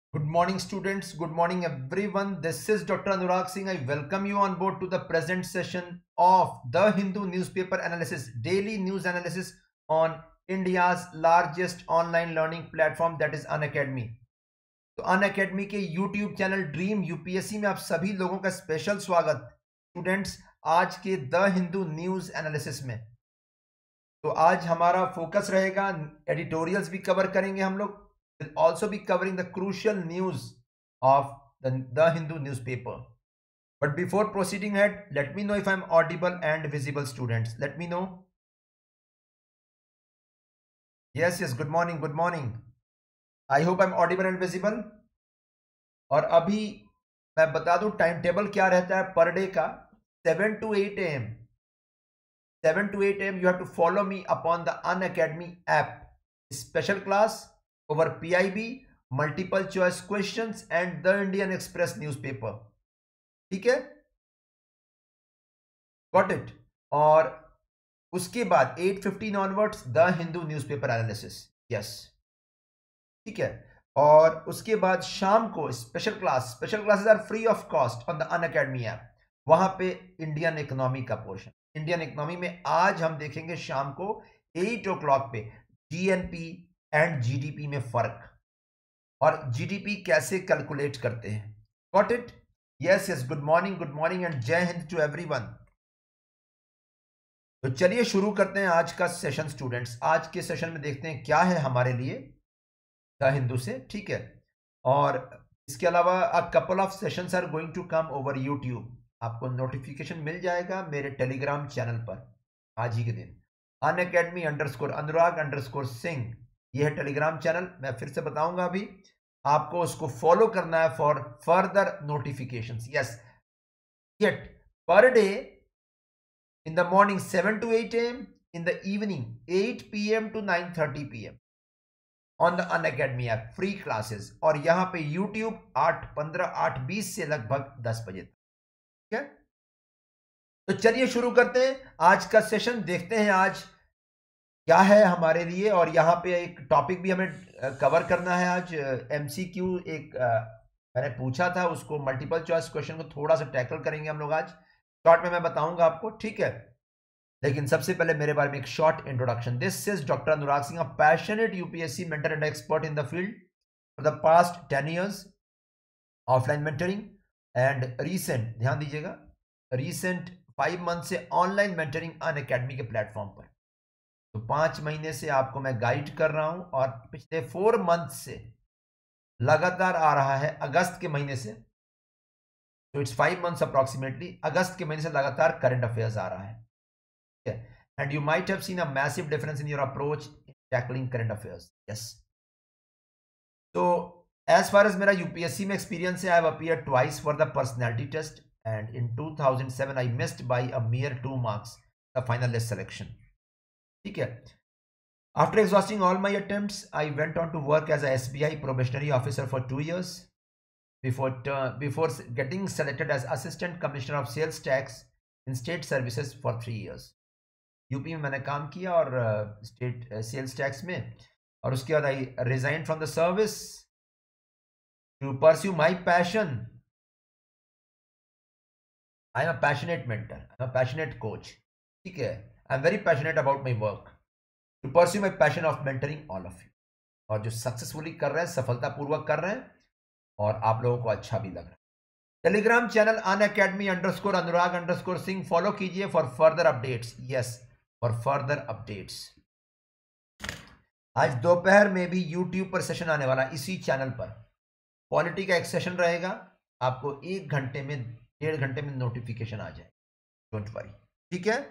Good morning, students. Good morning, everyone. This is Dr. Anurag Singh. I welcome you on board to the present session of The Hindu newspaper analysis, daily news analysis on India's largest online learning platform, that is Unacademy. तो Unacademy के YouTube channel dream UPSC में आप सभी लोगों का special स्वागत students आज के द हिंदू न्यूज एनालिसिस में। तो आज हमारा फोकस रहेगा, एडिटोरियल्स भी कवर करेंगे हम लोग, will also be covering the crucial news of the Hindu newspaper. But before proceeding ahead, let me know if I'm audible and visible, students. Let me know. Yes, good morning, good morning. I hope I'm audible and visible. और अभी मैं बता दूं time table क्या रहता है per day का। 7 to 8 AM 7 to 8 AM you have to follow me upon the Unacademy app. Special class over PIB, multiple choice questions and the Indian Express newspaper. ठीक है, गॉट इट। और उसके बाद 8:15 onwards the Hindu newspaper analysis. Yes, ठीक है। और उसके बाद शाम को special classes are free of cost on the Unacademy app. वहां पे इंडियन इकोनॉमी का पोर्शन, इंडियन इकोनॉमी में आज हम देखेंगे शाम को 8 o'clock पे जीएनपी एंड जीडीपी में फर्क और जीडीपी कैसे कैलकुलेट करते हैं। Got it? Yes, good morning and जय हिंद टू एवरीवन। तो चलिए शुरू करते हैं आज का सेशन स्टूडेंट्स। आज के सेशन में देखते हैं क्या है हमारे लिए द हिंदू से, ठीक है। और इसके अलावा a couple of sessions are going to come over YouTube. आपको नोटिफिकेशन मिल जाएगा मेरे टेलीग्राम चैनल पर आज ही के दिन, unacademy_अनुराग_सिंह, ये है टेलीग्राम चैनल। मैं फिर से बताऊंगा, अभी आपको उसको फॉलो करना है for further notifications. Yes, get per day in the morning 7 to 8 AM, in the evening 8 PM to 9:30 PM on the Unacademy app, free classes. और यहां पे यूट्यूब 8:15 8:20 से लगभग 10 बजे तक, ठीक है। तो चलिए शुरू करते हैं आज का सेशन। देखते हैं आज क्या है हमारे लिए। और यहाँ पे एक टॉपिक भी हमें कवर करना है आज, एमसीक्यू। एक मैंने पूछा था उसको, मल्टीपल चॉइस क्वेश्चन को थोड़ा सा टैकल करेंगे हम लोग आज। शॉर्ट में मैं बताऊंगा आपको, ठीक है। लेकिन सबसे पहले मेरे बारे में एक short introduction. This is doctor Anurag Singh, a passionate UPSC mentor and expert in the field for the past 10 years offline mentoring and recent, ध्यान दीजिएगा, रीसेंट 5 months से ऑनलाइन मेंटरिंग अनअकैडमी के प्लेटफॉर्म पर। तो 5 महीने से आपको मैं गाइड कर रहा हूं और पिछले 4 months से लगातार आ रहा है अगस्त के महीने से। तो इट्स 5 months अप्रोक्सीमेटली, अगस्त के महीने से लगातार करंट अफेयर्स आ रहा है, and you might have seen a massive difference in your approach in tackling current affairs. Yes, तो एज फार एज मेरा यूपीएससी में एक्सपीरियंस है, I have appeared twice for the personality test and in 2007 I missed by a mere 2 marks the final list selection, ठीक है। After exhausting all my attempts, I went on to work as a SBI probationary officer for 2 years before getting selected as Assistant Commissioner of Sales Tax in State Services for 3 years. UP में मैंने काम किया और state sales tax में, और उसके बाद I resign from the service to pursue my passion. I am a passionate mentor, I am a passionate coach, ठीक है। I am very passionate about my work to pursue my passion of mentoring all of you. और जो successfully कर रहे हैं, सफलतापूर्वक कर रहे हैं और आप लोगों को अच्छा भी लग रहा है। टेलीग्राम चैनल unacademy_अनुराग_सिंह फॉलो कीजिए for further updates. Yes, for further updates. आज दोपहर में भी यूट्यूब पर सेशन आने वाला, इसी चैनल पर पॉलिटी का एक सेशन रहेगा। आपको 1 घंटे में 1.5 घंटे में नोटिफिकेशन आ जाए, डोंट वरी, ठीक है।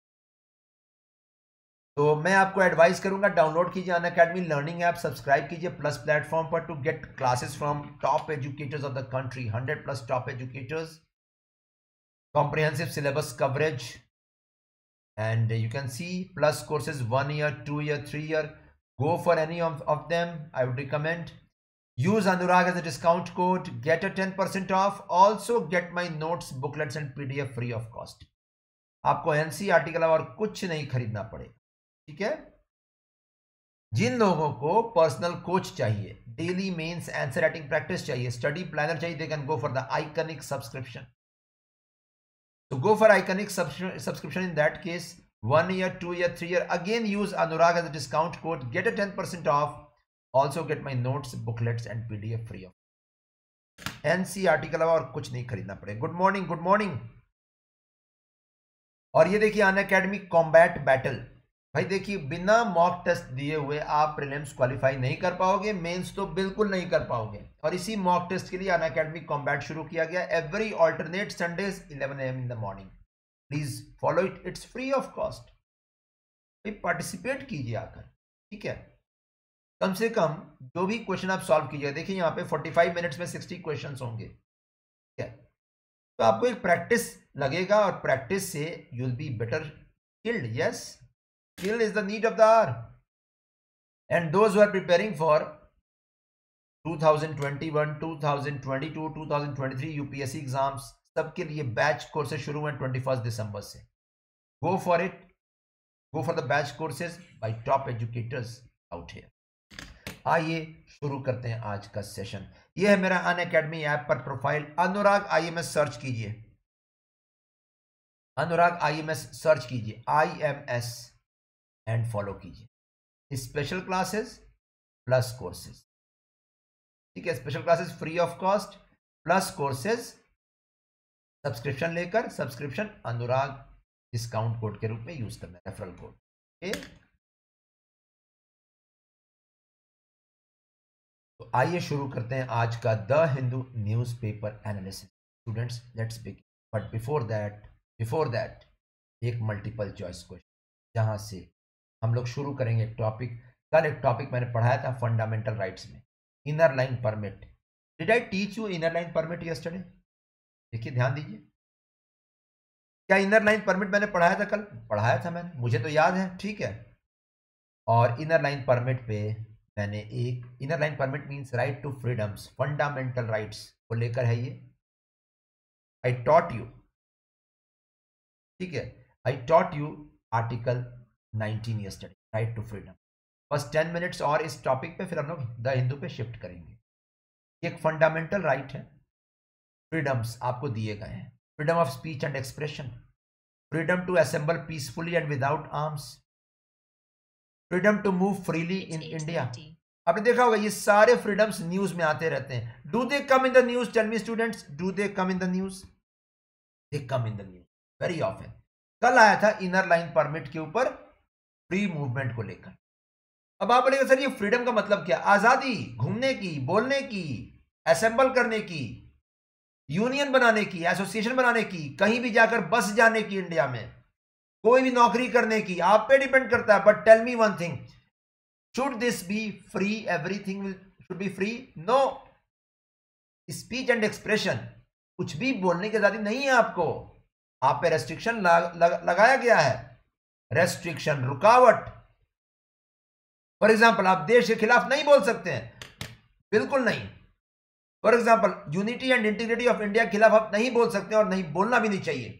तो मैं आपको एडवाइस करूंगा, डाउनलोड कीजिए अनअकैडमी लर्निंग ऐप, सब्सक्राइब कीजिए प्लस प्लेटफॉर्म पर to get classes from top educators of the country, 100+ top educators, comprehensive syllabus coverage, and you can see plus courses 1 year, 2 year, 3 year. Go for any of them. I would recommend. Use Anurag as a discount code, get a 10% off. Also get my notes, booklets and PDF free of cost. आपको NCERT के अलावा और कुछ नहीं खरीदना पड़ेगा, ठीक है। जिन लोगों को पर्सनल कोच चाहिए, daily mains answer writing practice चाहिए, स्टडी प्लानर चाहिए, they can go for the iconic subscription. तो go for iconic subscription. In that case 1 year, 2 year, 3 year, again use Anurag as a discount code, get a 10% off, also get my notes, booklets and PDF free of. NCERT के अलावा और कुछ नहीं खरीदना पड़ेगा. Good morning, good morning. और ये देखिए अनअकैडमी कॉम्बैट बैटल. भाई देखिए बिना मॉक टेस्ट दिए हुए आप प्रीलिम्स क्वालिफाई नहीं कर पाओगे, मेंस तो बिल्कुल नहीं कर पाओगे. और इसी मॉक टेस्ट के लिए अनअकैडमी कॉम्बैट शुरू किया गया every alternate Sundays 11 AM in the morning. Please follow it, it's free of cost. Participate कीजिए आकर, ठीक है. कम से कम जो भी क्वेश्चन आप सॉल्व कीजिए, देखिए यहाँ पे 45 मिनट्स में 60 क्वेश्चंस होंगे, ठीक है. तो आपको एक प्रैक्टिस लगेगा और प्रैक्टिस से you will be better skilled. Yes, skill is the need of the hour. And those who are preparing for 2021, 2022, 2023 UPSC exams, सबके लिए बैच कोर्सेज शुरू हुए 21 दिसंबर से. Go for it, go for the batch courses by top educators out here. आइए शुरू करते हैं आज का सेशन. यह है मेरा अनअकैडमी ऐप पर प्रोफाइल. अनुराग आईएमएस सर्च कीजिए, अनुराग आईएमएस सर्च कीजिए, IMS एंड फॉलो कीजिए. स्पेशल क्लासेस प्लस कोर्सेज, ठीक है. Special classes free of cost plus courses subscription लेकर, सब्सक्रिप्शन अनुराग डिस्काउंट कोड के रूप में यूज करना है, रेफरल कोड. तो आइए शुरू करते हैं आज का the Hindu newspaper analysis. Students let's begin. But before that एक मल्टीपल चॉइस क्वेश्चन जहां से हम लोग शुरू करेंगे टॉपिक. कल एक टॉपिक मैंने पढ़ाया था फंडामेंटल राइट्स में, inner line permit. Did I teach you inner line permit yesterday? देखिए ध्यान दीजिए, क्या इनर लाइन परमिट मैंने पढ़ाया था कल? पढ़ाया था मैंने, मुझे तो याद है, ठीक है. और इनर लाइन परमिट पे मैंने एक, inner line permit means right to freedoms, fundamental rights को लेकर है ये. आई टॉट यू, ठीक है, I taught you article 19 yesterday, right to freedom. बस 10 मिनट्स और इस टॉपिक पे, फिर हम लोग द हिंदू पे शिफ्ट करेंगे. एक फंडामेंटल राइट है, फ्रीडम्स आपको दिए गए हैं. Freedom of speech and expression, freedom to assemble peacefully and without arms, freedom to move freely in India. आपने देखा होगा ये सारे फ्रीडम्स न्यूज में आते रहते हैं. Do they come in the news? Tell me students, do they come in the news? They come in the news very often. कल आया था इनर लाइन परमिट के ऊपर फ्री मूवमेंट को लेकर. अब आप बोलेंगे सर ये फ्रीडम का मतलब क्या? आजादी, घूमने की, बोलने की, असेंबल करने की, यूनियन बनाने की, एसोसिएशन बनाने की, कहीं भी जाकर बस जाने की, इंडिया में कोई भी नौकरी करने की, आप पे डिपेंड करता है. But tell me one thing, should this be free? Everything should be free? No. Speech and expression, कुछ भी बोलने की आजादी नहीं है आपको. आप पे रेस्ट्रिक्शन लगाया गया है. रेस्ट्रिक्शन, रुकावट. फॉर एग्जाम्पल आप देश के खिलाफ नहीं बोल सकते हैं, बिल्कुल नहीं. For example unity and integrity of India के खिलाफ आप नहीं बोल सकते और नहीं बोलना भी नहीं चाहिए.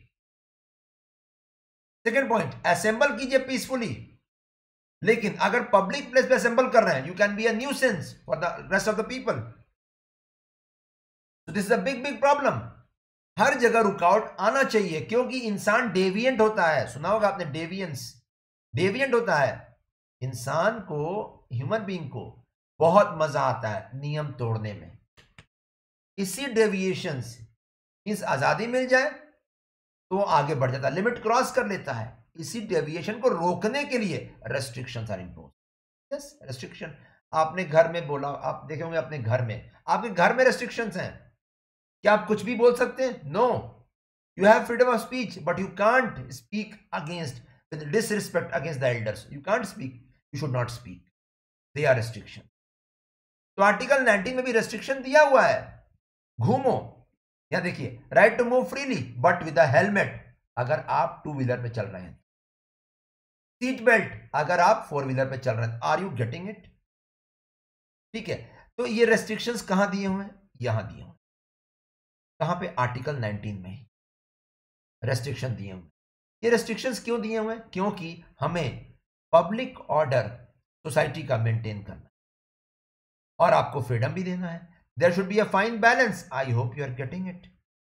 सेकेंड पॉइंट, असेंबल कीजिए पीसफुली, लेकिन अगर पब्लिक प्लेस पे असेंबल कर रहे हैं, you can be a nuisance for the rest of the people. This is a big big problem. हर जगह रुकावट आना चाहिए, क्योंकि इंसान डेविएंट होता है. सुना होगा आपने डेविएंस, डेविएंट होता है. इंसान को, ह्यूमन बीइंग को बहुत मजा आता है नियम तोड़ने में. इसी डेविएशन से इस आजादी मिल जाए तो वो आगे बढ़ जाता है, लिमिट क्रॉस कर लेता है. इसी डेविएशन को रोकने के लिए restrictions are impose. Yes, restriction. आपने घर में बोला, आप देखे होंगे अपने घर में, आपके घर में रेस्ट्रिक्शंस हैं. क्या आप कुछ भी बोल सकते हैं? No. You have freedom of speech, but you can't speak against, with disrespect against the elders. You can't speak, you should not speak. They are restriction. तो आर्टिकल 19 में भी रेस्ट्रिक्शन दिया हुआ है. घूमो, या देखिए, right to move freely but with a helmet अगर आप 2 व्हीलर पे चल रहे हैं. सीट बेल्ट अगर आप 4 व्हीलर पे चल रहे हैं. Are you getting it? ठीक है. तो ये रेस्ट्रिक्शंस कहां दिए हुए हैं? यहां दिए हुए. कहां पे? आर्टिकल 19 में ही रेस्ट्रिक्शन दिए हुए. ये रेस्ट्रिक्शंस क्यों दिए हुए हैं? क्योंकि हमें पब्लिक ऑर्डर सोसाइटी का मेंटेन करना. और आपको फ्रीडम भी देना है. There should be a fine balance. I hope you are getting it.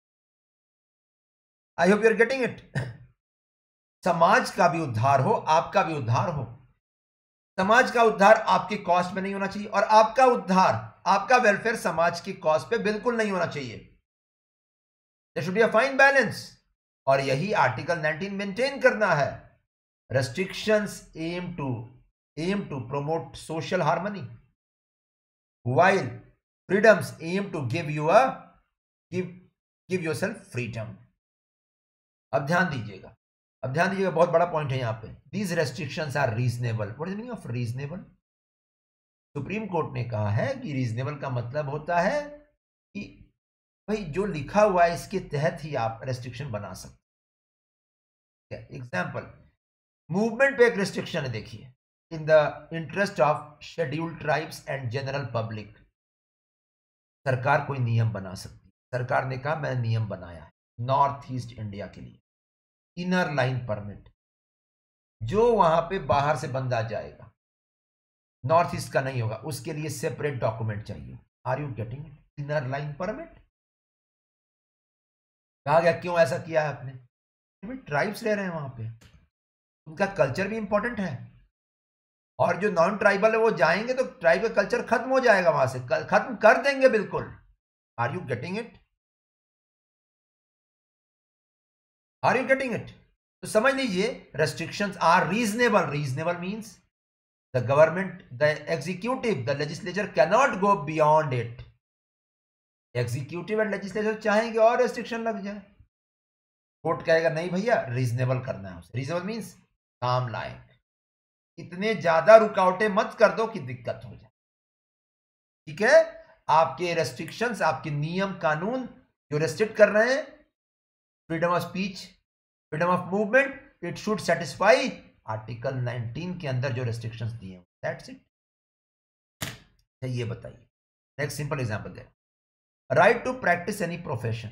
I hope you are getting it. समाज का भी उद्धार हो, आपका भी उद्धार हो. समाज का उद्धार आपके कॉस्ट में नहीं होना चाहिए और आपका उद्धार, आपका वेलफेयर समाज की कॉस्ट पे बिल्कुल नहीं होना चाहिए. There should be a fine balance. और यही आर्टिकल 19 मेंटेन करना है. Restrictions aim to promote social harmony while freedoms aim to give yourself freedom. अब ध्यान दीजिएगा, बहुत बड़ा पॉइंट है यहां पे. These restrictions are reasonable. What is the meaning of reasonable? Supreme court ने कहा है कि रीजनेबल का मतलब होता है कि भाई जो लिखा हुआ है इसके तहत ही आप रेस्ट्रिक्शन बना सकते हैं. एग्जाम्पल, मूवमेंट पे एक रेस्ट्रिक्शन है. देखिए, in the interest of scheduled tribes and general public, सरकार कोई नियम बना सकती है. सरकार ने कहा मैं नियम बनाया है नॉर्थ ईस्ट इंडिया के लिए, इनर लाइन परमिट. जो वहां पे बाहर से बंदा जाएगा, नॉर्थ ईस्ट का नहीं होगा, उसके लिए सेपरेट डॉक्यूमेंट चाहिए. Are you getting it? Inner line permit. कहा गया क्यों ऐसा किया है आपने? ट्राइब्स रह रहे हैं वहां पे, उनका कल्चर भी इंपॉर्टेंट है. और जो नॉन ट्राइबल है वो जाएंगे तो ट्राइब का कल्चर खत्म हो जाएगा, वहां से खत्म कर देंगे बिल्कुल. Are you getting it? Are you getting it? तो समझ लीजिए, restrictions are reasonable. Reasonable means the government, the executive, the legislature cannot go beyond it. Executive and legislature चाहेंगे और रेस्ट्रिक्शन लग जाए, कोर्ट कहेगा नहीं भैया रीजनेबल करना है उसे. रीजनेबल मींस काम लायक. इतने ज्यादा रुकावटें मत कर दो कि दिक्कत हो जाए. ठीक है? आपके रेस्ट्रिक्शंस, आपके नियम कानून जो रेस्ट्रिक्ट कर रहे हैं, freedom of speech, freedom of movement, it should satisfy article 19 के अंदर जो रेस्ट्रिक्शंस दिए. That's it. ये बताइए. नेक्स्ट सिंपल एग्जांपल दे. Right to practice any profession,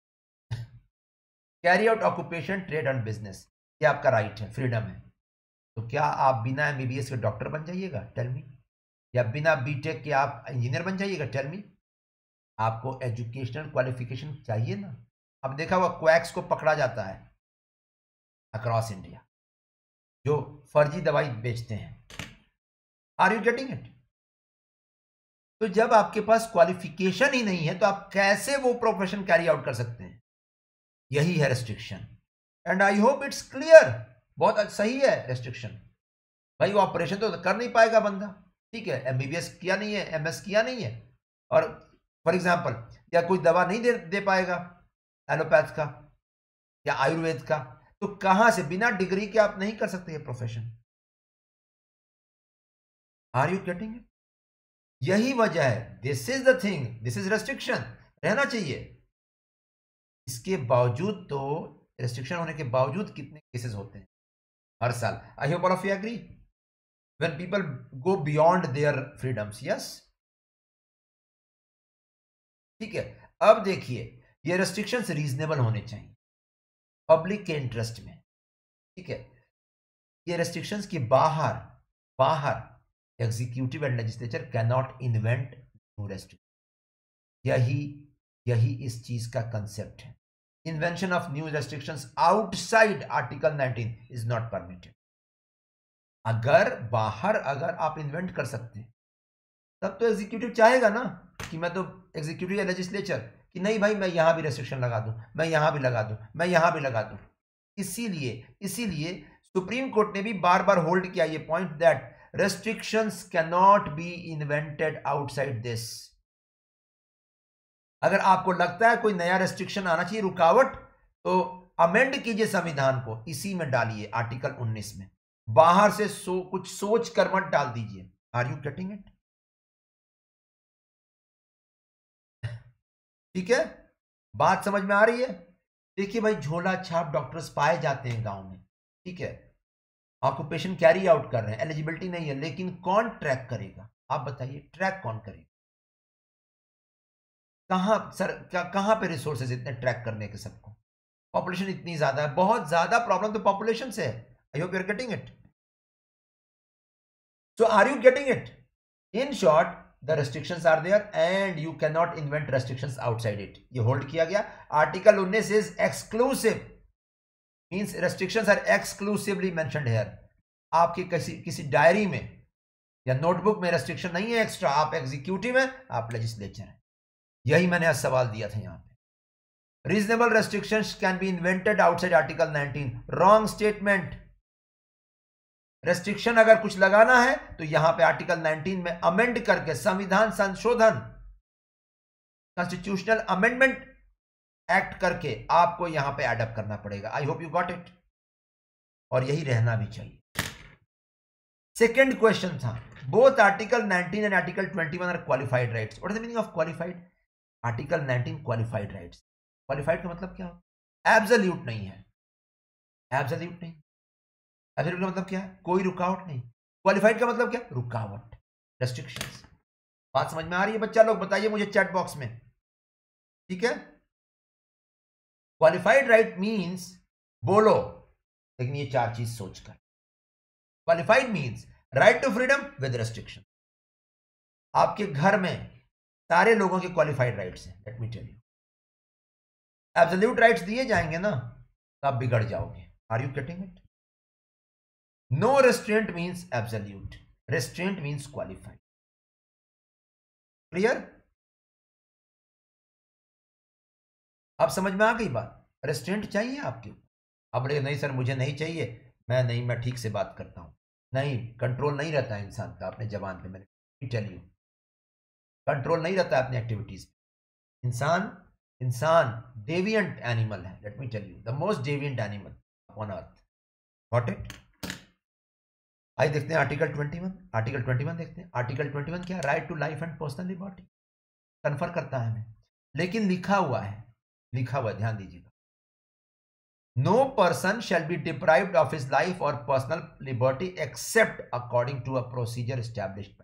carry out occupation, trade and business. ये आपका राइट है, फ्रीडम है. तो क्या आप बिना एमबीबीएस के डॉक्टर बन जाइएगा? Tell me. या बिना बीटेक के आप इंजीनियर बन जाइएगा? Tell me. आपको एजुकेशनल क्वालिफिकेशन चाहिए ना. अब देखा हुआ क्वैक्स को पकड़ा जाता है अक्रॉस इंडिया, जो फर्जी दवाई बेचते हैं. Are you getting it? तो जब आपके पास क्वालिफिकेशन ही नहीं है तो आप कैसे वो प्रोफेशन कैरी आउट कर सकते हैं? यही है restriction. And I hope it's clear. बहुत सही है रेस्ट्रिक्शन. भाई वो ऑपरेशन तो कर नहीं पाएगा बंदा, ठीक है, एमबीबीएस किया नहीं है, एमएस किया नहीं है, और फॉर एग्जांपल या कोई दवा नहीं दे पाएगा एलोपैथ का या आयुर्वेद का, तो कहां से बिना डिग्री के आप नहीं कर सकते ये profession. Are you getting it? यही वजह है. This is the thing, this is restriction. रहना चाहिए. इसके बावजूद तो, रेस्ट्रिक्शन होने के बावजूद कितने केसेस होते हैं हर साल. I hope all of you agree. When people go beyond their freedoms. Yes, ठीक है. अब देखिए, ये रेस्ट्रिक्शंस रीजनेबल होने चाहिए, पब्लिक के इंटरेस्ट में. ठीक है. ये रेस्ट्रिक्शंस के बाहर executive and legislature can not invent new restriction. यही इस चीज का कंसेप्ट है. Invention of new restrictions outside article 19 is not permitted. अगर आप इन्वेंट कर सकते हैं तब तो एग्जीक्यूटिव चाहेगा ना कि मैं तो एग्जीक्यूटिव या लेजिस्लेचर कि नहीं भाई मैं यहां भी रेस्ट्रिक्शन लगा दूं, मैं यहां भी लगा दूं, मैं यहां भी लगा दूं. इसीलिए सुप्रीम कोर्ट ने भी बार बार होल्ड किया ये point that restrictions cannot be invented outside this. अगर आपको लगता है कोई नया रेस्ट्रिक्शन आना चाहिए, रुकावट, तो अमेंड कीजिए संविधान को, इसी में डालिए आर्टिकल 19 में. बाहर से कुछ सोच कर मत डाल दीजिए. Are you getting it? ठीक है, बात समझ में आ रही है? देखिए भाई, झोला छाप डॉक्टर्स पाए जाते हैं गांव में, ठीक है, ऑक्यूपेशन कैरी आउट कर रहे हैं, एलिजिबिलिटी नहीं है, लेकिन कौन ट्रैक करेगा? आप बताइए, ट्रैक कौन करेगा? कहां पे रिसोर्सेज इतने ट्रैक करने के सबको? पॉपुलेशन इतनी ज्यादा है, बहुत ज्यादा प्रॉब्लम तो पॉपुलेशन से है. I hope you are getting it. So are you getting it? In short, the restrictions are there and you can not invent restrictions outside it, ये होल्ड किया गया। Article 19 is exclusive, means restrictions are exclusively mentioned here. आपकी किसी diary में या notebook में restriction नहीं है एक्स्ट्रा, आप एग्जीक्यूटिव हैं, आप लेजिस्लेचर हैं। यही मैंने आज सवाल दिया था यहां पे। Reasonable restrictions can be invented outside article 19, wrong statement. Restriction अगर कुछ लगाना है तो यहां पे आर्टिकल 19 में अमेंड करके, संविधान संशोधन, कॉन्स्टिट्यूशनल अमेंडमेंट एक्ट करके आपको यहां पे एडअप करना पड़ेगा। I hope you got it, और यही रहना भी चाहिए। सेकेंड क्वेश्चन था, both article 19 and article 21 are qualified rights. What is the meaning of qualified? Article 19 qualified rights. Qualified का मतलब क्या? एब्सोल्यूट नहीं है, एब्सोल्यूट नहीं। एब्सोल्यूट का मतलब क्या है? कोई रुकावट नहीं। क्वालिफाइड का मतलब क्या? रुकावट, रेस्ट्रिक्शंस। बात समझ में आ रही है बच्चा लोग? बताइए मुझे चैट बॉक्स में, ठीक है। क्वालिफाइड राइट मींस, बोलो, लेकिन ये चार चीज सोचकर। Qualified means right to freedom with restriction. आपके घर में सारे लोगों के क्वालिफाइड राइट्स हैं, let me tell you. Absolute rights दिए जाएंगे ना तो आप बिगड़ जाओगे। Are you getting it? No restraint means absolute. Restraint means qualified. Clear? अब समझ में आ गई बात? रेस्ट्रेंट चाहिए आपके? अब नहीं सर मुझे नहीं चाहिए, मैं ठीक से बात करता हूं। नहीं, कंट्रोल नहीं रहता है इंसान का अपने जबान पे। मैंने टेल यू, कंट्रोल नहीं रहता है अपनी एक्टिविटीज। इंसान डेविएंट एनिमल है, let me tell you, the most deviant animal on earth. Got it? आइए देखते हैं आर्टिकल 21। आर्टिकल 21 देखते हैं। आर्टिकल 21 क्या? Right to life and personal liberty. Confer करता है हमें, लेकिन लिखा हुआ है, ध्यान दीजिएगा, no person shall be deprived of his life और personal liberty except according to a procedure established.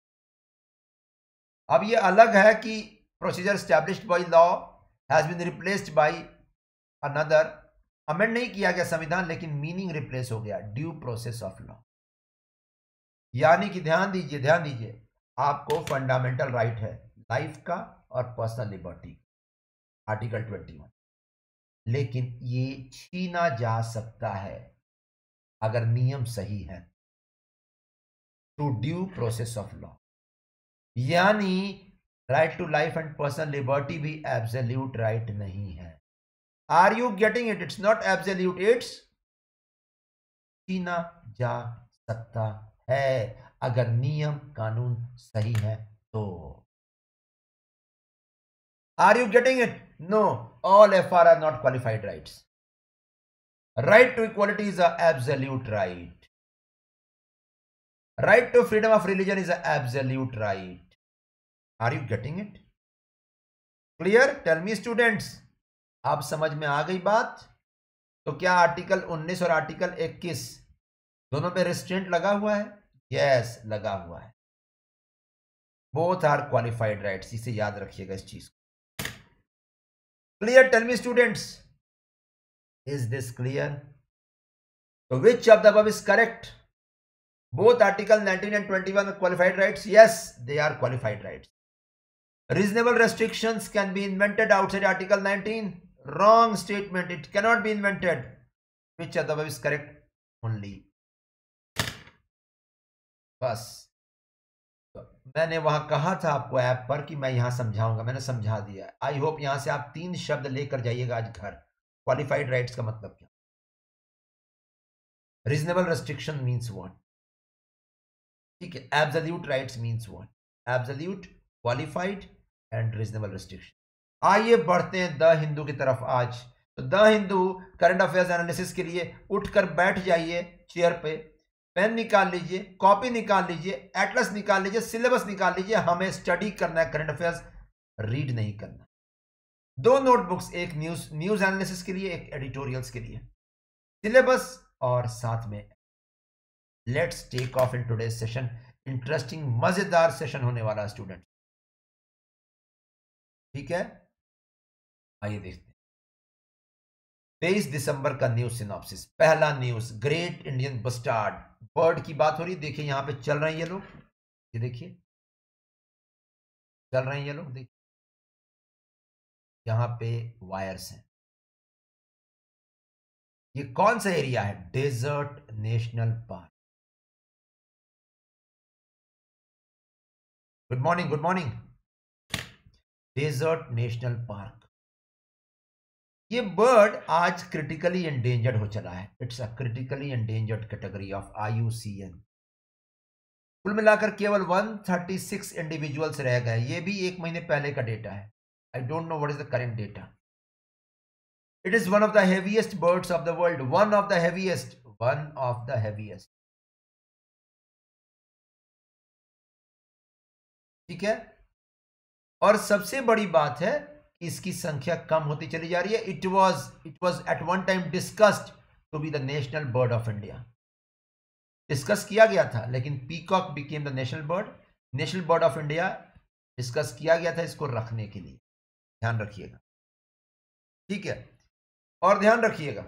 अब ये अलग है कि procedure established by law has been replaced by another. Amend नहीं किया गया संविधान, लेकिन मीनिंग रिप्लेस हो गया, ड्यू प्रोसेस ऑफ लॉ। यानी कि ध्यान दीजिए, आपको फंडामेंटल राइट है लाइफ का और पर्सनल लिबर्टी, आर्टिकल 21, लेकिन ये छीना जा सकता है अगर नियम सही है, to due process of law. यानी right to life and personal liberty भी एब्सोल्यूट राइट नहीं है। Are you getting it? It's not absolute, it's छीना जा सकता है अगर नियम कानून सही है तो। Are you getting it? No, all FR are not qualified rights. Right to equality is a absolute right. Right to freedom of religion is a absolute right. Are you getting it? Clear? Tell me students, आप समझ में आ गई बात? तो क्या article 19 और article 21 दोनों पे रेस्ट्रेंट लगा हुआ है? यस, लगा हुआ है। बोथ आर क्वालिफाइड राइट्स, इसे याद रखिएगा इस चीज को। Clear? Tell me students, is this clear? तो which of the above is correct? Both article 19 and 21 are qualified rights? Yes, they are qualified rights. Reasonable restrictions can be invented outside article 19. Wrong statement, it cannot be invented. Which of the above is correct? Only. बस, तो मैंने वहां कहा था आपको app पर कि मैं यहां समझाऊंगा, मैंने समझा दिया। आई होप यहां से आप 3 शब्द लेकर जाइएगा आज घर। क्वालिफाइड राइट्स का मतलब क्या? Reasonable restriction means what? ठीक है। Absolute rights means what? Absolute, qualified and reasonable restriction. आइए बढ़ते हैं द हिंदू की तरफ आज। तो the Hindu current affairs analysis के लिए उठकर बैठ जाइए चेयर पे, पेन निकाल लीजिए, कॉपी निकाल लीजिए, एटलस निकाल लीजिए, सिलेबस निकाल लीजिए। हमें स्टडी करना है करंट अफेयर्स, रीड नहीं करना। 2 नोटबुक्स, एक न्यूज एनालिसिस के लिए, एक एडिटोरियल्स के लिए, सिलेबस और साथ में let's take off in today's session. Interesting मजेदार सेशन होने वाला स्टूडेंट, ठीक है। आइए देखते हैं 23 दिसंबर का न्यूज सिनॉप्सिस। पहला news, great Indian bustard bird की बात हो रही। देखिए यहां पे चल रहे हैं ये लोग, ये देखिए चल रहे हैं ये लोग, देखिए यहाँ पे वायर्स हैं। ये कौन सा एरिया है? Desert national park. Good morning, good morning. Desert national park. ये बर्ड आज क्रिटिकली एंडेंजर्ड हो चला है। It's a critically endangered category of IUCN। कुल मिलाकर केवल 136 इंडिविजुअल्स रह गए। ये भी 1 महीने पहले का डेटा है। I don't know what is the current data. It is one of the heaviest birds of the world. One of the heaviest, one of the heaviest. ठीक है। और सबसे बड़ी बात है कि इसकी संख्या कम होती चली जा रही है। It was at one time discussed to be the national bird of India. Discuss किया गया था, लेकिन peacock became the national bird of India. Discuss किया गया था इसको रखने के लिए। ध्यान रखिएगा, ठीक है। और ध्यान रखिएगा,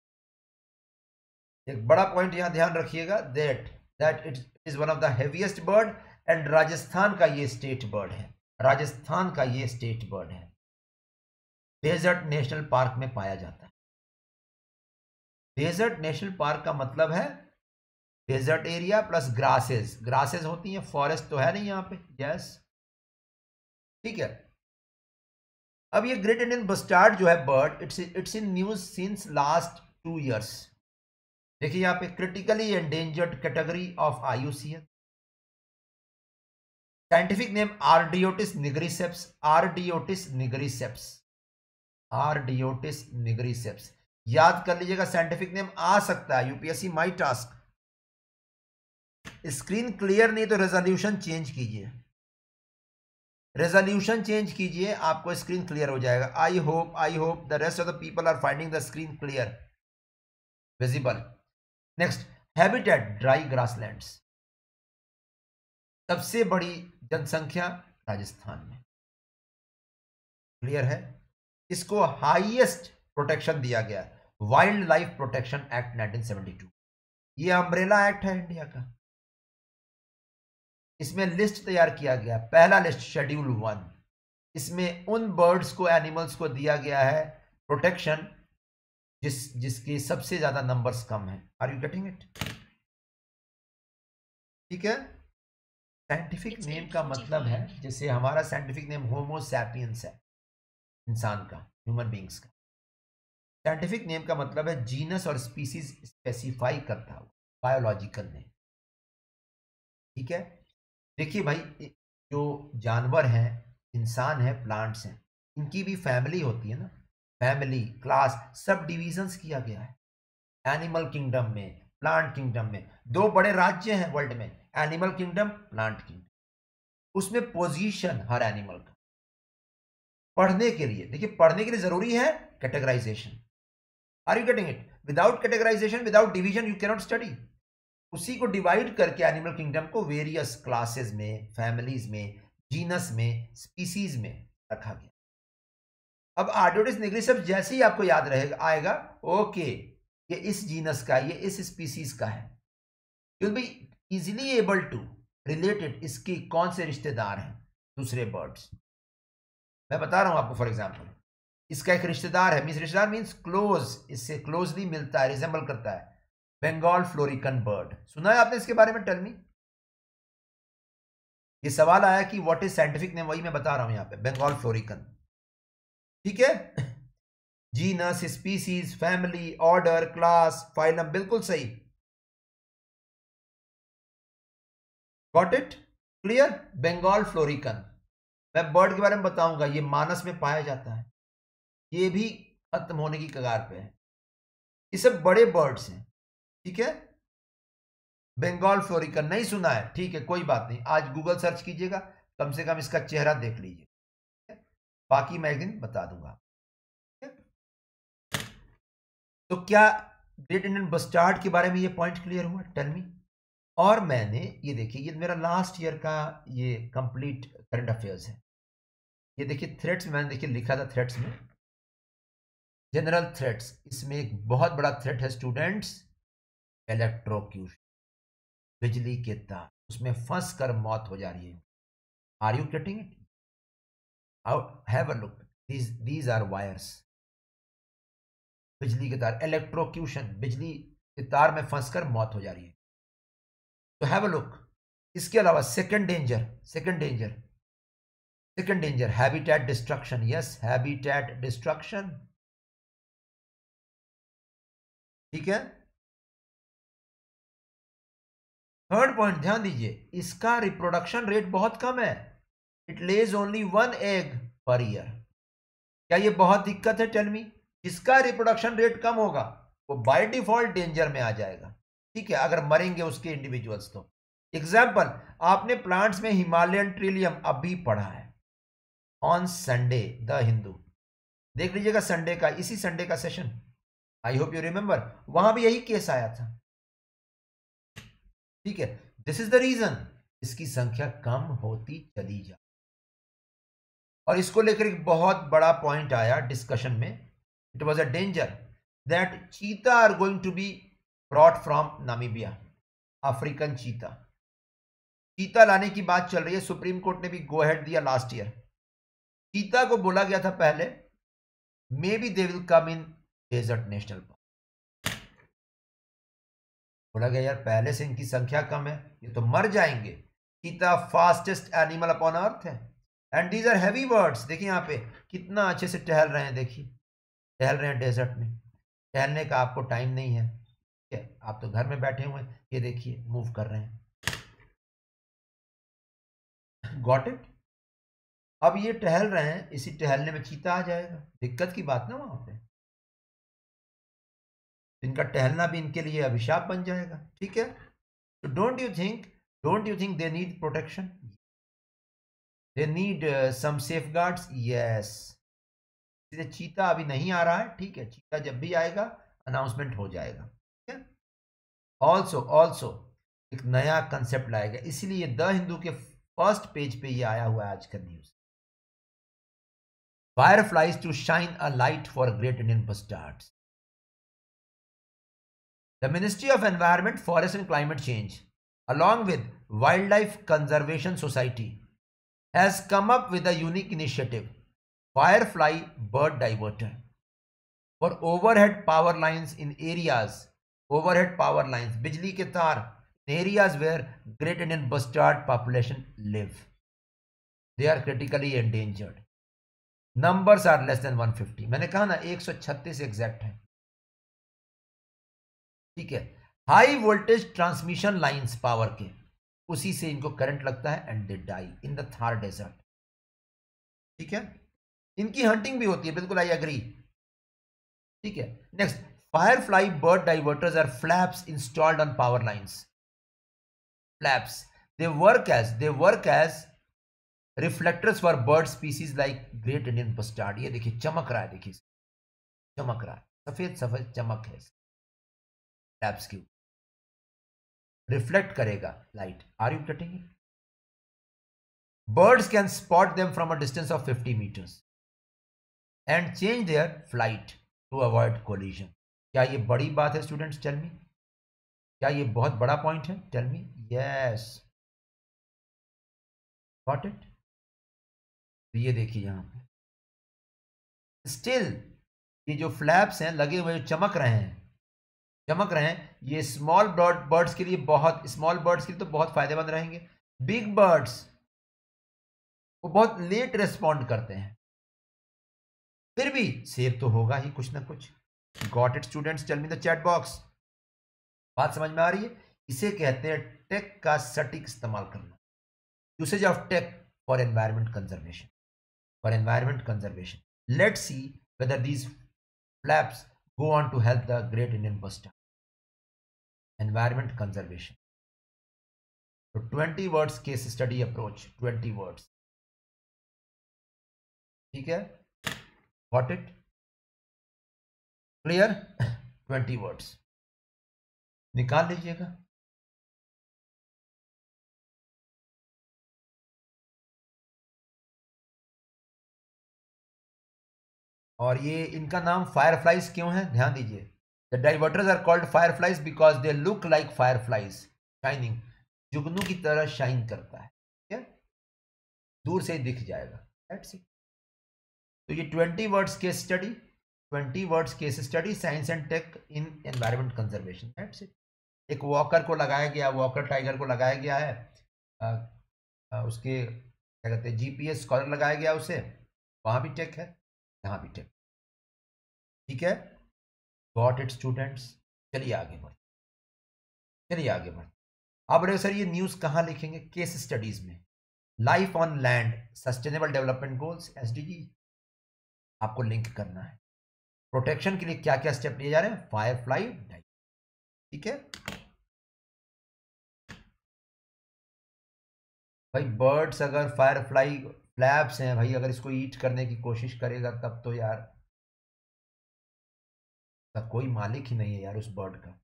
एक बड़ा पॉइंट यहां ध्यान रखिएगा, that it is one of the heaviest bird and Rajasthan का ये स्टेट बर्ड है। राजस्थान का ये स्टेट बर्ड है। डेजर्ट नेशनल पार्क में पाया जाता है। डेजर्ट नेशनल पार्क का मतलब है desert area plus grasses. Grasses होती हैं, फॉरेस्ट तो है नहीं यहां पे। यस, ठीक है। अब ये ग्रेट इंडियन बस्टार्ड जो है bird, it's in news since last 2 years। देखिए यहां पे critically endangered category of IUCN। Scientific name Ardeotis nigriceps. Ardeotis nigriceps. Ardeotis nigriceps. याद कर लीजिएगा, साइंटिफिक नेम आ सकता है, UPSC might task. Screen clear नहीं तो रेजोल्यूशन चेंज कीजिए। रेजोल्यूशन चेंज कीजिए, आपको स्क्रीन क्लियर हो जाएगा। I hope the rest of the people are finding the screen clear, visible. Next, habitat dry grasslands. सबसे बड़ी जनसंख्या राजस्थान में। क्लियर है। इसको हाईएस्ट प्रोटेक्शन दिया गया, वाइल्ड लाइफ प्रोटेक्शन एक्ट 1972। ये अम्ब्रेला एक्ट है इंडिया का। इसमें लिस्ट तैयार किया गया, पहला लिस्ट शेड्यूल 1। इसमें उन बर्ड्स को, एनिमल्स को दिया गया है प्रोटेक्शन जिसके सबसे ज्यादा नंबर्स कम है। Are you getting it? ठीक है। साइंटिफिक नेम का मतलब है, जैसे हमारा साइंटिफिक नेम होमो सैपियंस है, इंसान का, ह्यूमन बींग्स का। साइंटिफिक नेम का मतलब है जीनस और स्पीसीज स्पेसिफाई करता हुआ बायोलॉजिकल नेम। ठीक है। देखिए भाई, जो जानवर हैं, इंसान है, प्लांट्स हैं, इनकी भी फैमिली होती है ना। फैमिली, क्लास, सब डिविजन्स किया गया है। एनिमल किंगडम में, प्लांट किंगडम में 2 बड़े राज्य हैं वर्ल्ड में, एनिमल किंगडम, प्लांट किंगडम। उसमें पोजीशन हर एनिमल का। पढ़ने के लिए, देखिए पढ़ने के लिए जरूरी है categorization. Are you getting it? Without categorization, without division you cannot study. उसी को डिवाइड करके एनिमल किंगडम को वेरियस क्लासेस में, फैमिलीज में, जीनस में, स्पीसीज में रखा गया। अब आर्डियोटिस निग्रिसेप्स जैसे ही आपको याद रहेगा, आएगा, ओके ये इस जीनस का, ये इस स्पीसीज का है। You will be easily able to related, इसके कौन से रिश्तेदार हैं दूसरे बर्ड्स। मैं बता रहा हूं आपको, फॉर एग्जाम्पल इसका एक रिश्तेदार है, रिश्तेदार मीन्स क्लोज, इससे क्लोजली मिलता है, रिजेंबल करता है। बंगाल फ्लोरिकन बर्ड, सुना है आपने इसके बारे में? Tell me. ये सवाल आया कि व्हाट इज साइंटिफिक नेम, वही मैं बता रहा हूं यहां पे, बंगाल फ्लोरिकन। ठीक है। Genus, species, family, order, class, phylum, बिल्कुल सही। Got it? Clear? Bengal florican. मैं बर्ड के बारे में बताऊंगा, ये मानस में पाया जाता है, ये भी खत्म होने की कगार पे है। ये सब बड़े बर्ड्स हैं। ठीक है। बंगाल फ्लोरिकन नहीं सुना है? ठीक है, कोई बात नहीं, आज गूगल सर्च कीजिएगा, कम से कम इसका चेहरा देख लीजिए, बाकी मैं एक दिन बता दूंगा। तो क्या ग्रेट इंडियन बस्टार्ड के बारे में ये पॉइंट क्लियर हुआ? Tell me. और मैंने ये देखिए, ये मेरा लास्ट ईयर का ये कंप्लीट करंट अफेयर्स है। ये देखिए थ्रेट्स में मैंने देखिए लिखा था, थ्रेट्स में जनरल थ्रेट्स। इसमें एक बहुत बड़ा थ्रेट है स्टूडेंट्स, इलेक्ट्रोक्यूशन, बिजली के तार, उसमें फंस कर मौत हो जा रही है। Are you getting it? Have a look, these are wires, बिजली के तार, इलेक्ट्रोक्यूशन, बिजली के तार में फंसकर मौत हो जा रही है। तो हैव अ लुक। इसके अलावा second danger habitat destruction. Yes, habitat destruction, ठीक है। थर्ड पॉइंट ध्यान दीजिए, इसका रिप्रोडक्शन रेट बहुत कम है, it lays only 1 egg per year. क्या ये बहुत दिक्कत है? Tell me. जिसका रिप्रोडक्शन रेट कम होगा वो बाय डिफॉल्ट डेंजर में आ जाएगा, ठीक है, अगर मरेंगे उसके इंडिविजुअल्स तो। एग्जाम्पल, आपने प्लांट्स में हिमालयन ट्रिलियम अभी पढ़ा है ऑन संडे द हिंदू, देख लीजिएगा संडे का, इसी संडे का session, I hope you remember, वहां भी यही केस आया था, ठीक है। दिस इज द रीजन, इसकी संख्या कम होती चली जा, और इसको लेकर एक बहुत बड़ा पॉइंट आया डिस्कशन में, it was a danger that cheetah are going to be brought from Namibia, African cheetah. चीता लाने की बात चल रही है, सुप्रीम कोर्ट ने भी गो अहेड दिया लास्ट ईयर। चीता को बोला गया था पहले may be they will come in desert national park, बोला गया यार पहले से इनकी संख्या कम है, ये तो मर जाएंगे। चीता फास्टेस्ट एनिमल अपॉन अर्थ है, and these are heavy birds. देखिए यहाँ पे कितना अच्छे से टहल रहे हैं, देखिए टहल रहे हैं डेजर्ट में, टहलने का आपको टाइम नहीं है, ठीक है, आप तो घर में बैठे हुए हैं, ये देखिए मूव कर रहे हैं। Got it. अब ये टहल रहे हैं, इसी टहलने में चीता आ जाएगा, दिक्कत की बात ना वहां पे, इनका टहलना भी इनके लिए अभिशाप बन जाएगा, ठीक है। तो don't you think they need protection, they need some safeguards, yes. चीता अभी नहीं आ रहा है, ठीक है, चीता जब भी आएगा अनाउंसमेंट हो जाएगा, ठीक है। ऑल्सो एक नया कंसेप्ट लाएगा, इसीलिए द हिंदू के फर्स्ट पेज पे ये आया हुआ है आज का news. Fireflies to shine a light for Great Indian Bustards. The Ministry of Environment, Forest and Climate Change, along with Wildlife Conservation Society, has come up with a unique initiative, Firefly Bird Diverter, for overhead power lines in areas, overhead power lines, बिजली के तार, in areas where Great Indian Bustard population live. They are critically endangered. Numbers are less than 150, मैंने कहा ना 136 exact है, ठीक है। High voltage transmission lines power के, उसी से इनको करंट लगता है and they die in the Thar desert, ठीक है। इनकी हंटिंग भी होती है, बिल्कुल आई एग्री, ठीक है। Next, firefly bird diverters are flaps installed on power lines. Flaps, they work as reflectors for bird species like great Indian bustard. ये देखिए चमक रहा है, देखिए चमक रहा है, सफेद सफेद चमक है फ्लैप्स की, रिफ्लेक्ट करेगा light. Are you getting it? Birds can spot them from a distance of 50 metres and change their flight to avoid collision. क्या ये बड़ी बात है स्टूडेंट्स? टेल मी, क्या ये बहुत बड़ा पॉइंट है? Tell me. Yes, got it. तो ये देखिए यहां पे स्टिल ये जो फ्लैप्स हैं लगे हुए चमक रहे हैं, ये स्मॉल बर्ड्स के लिए, बहुत स्मॉल बर्ड्स के लिए तो बहुत फायदेमंद रहेंगे। बिग बर्ड्स वो बहुत लेट रेस्पॉन्ड करते हैं, फिर भी सेव तो होगा ही कुछ ना कुछ। Got it students? Tell me the chat box. बात समझ में आ रही है? इसे कहते हैं टेक का सटीक इस्तेमाल करना, usage of tech for environment conservation, Let's see whether these flaps go on to help the Great Indian Bustard. Environment conservation. So 20 words case study approach, 20 words. ठीक है? Got it? Clear? 20 words. निकाल लीजिएगा। और ये इनका नाम fireflies क्यों है? ध्यान दीजिए। The diverters are called fireflies because they look like fireflies shining, जुगनू की तरह शाइन करता है, ठीक है, दूर से ही दिख जाएगा। That's it. तो ये 20 words case study, 20 words case study science and tech in environment conservation, that's it. एक वॉकर को लगाया गया, वॉकर टाइगर को लगाया गया है, उसके क्या कहते हैं जीपीएस स्कॉलर लगाया गया उसे, वहां भी टेक है, यहाँ भी टेक। ठीक है, गॉट इट स्टूडेंट्स। चलिए आगे बढ़, चलिए आगे बढ़। अब रहे सर ये न्यूज कहाँ लिखेंगे? केस स्टडीज में। Life on land sustainable development goals SDG आपको लिंक करना है। प्रोटेक्शन के लिए क्या क्या स्टेप लिए जा रहे हैं? Firefly die. ठीक है भाई, बर्ड्स अगर फायर फ्लाई फ्लैप्स हैं भाई, अगर इसको ईट करने की कोशिश करेगा तब तो यार कोई मालिक ही नहीं है यार उस बर्ड का।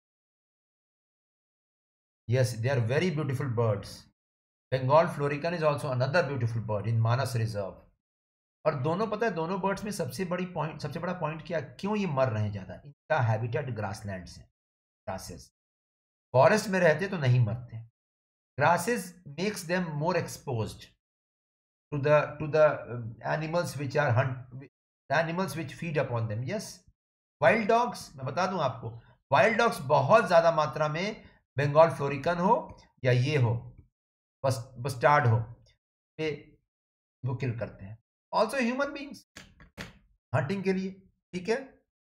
Yes, they are very beautiful birds. Bengal florican is also another beautiful bird in Manas reserve. और दोनों पता है, दोनों बर्ड्स में सबसे बड़ा पॉइंट क्या, क्यों ये मर रहे हैं ज्यादा? इनका हैबिटेट ग्रासलैंड्स है, ग्रासेस। फॉरेस्ट में रहते तो नहीं मरते। Grasses makes them more exposed to the animals which are animals which feed upon them. Yes, wild dogs, मैं बता दूं आपको, वाइल्ड डॉग्स बहुत ज्यादा मात्रा में बंगाल फ्लोरिकन हो या ये हो बस्टार्ड हो, पे वो किल करते हैं। ऑल्सो ह्यूमन बींग्स हंटिंग के लिए। ठीक है,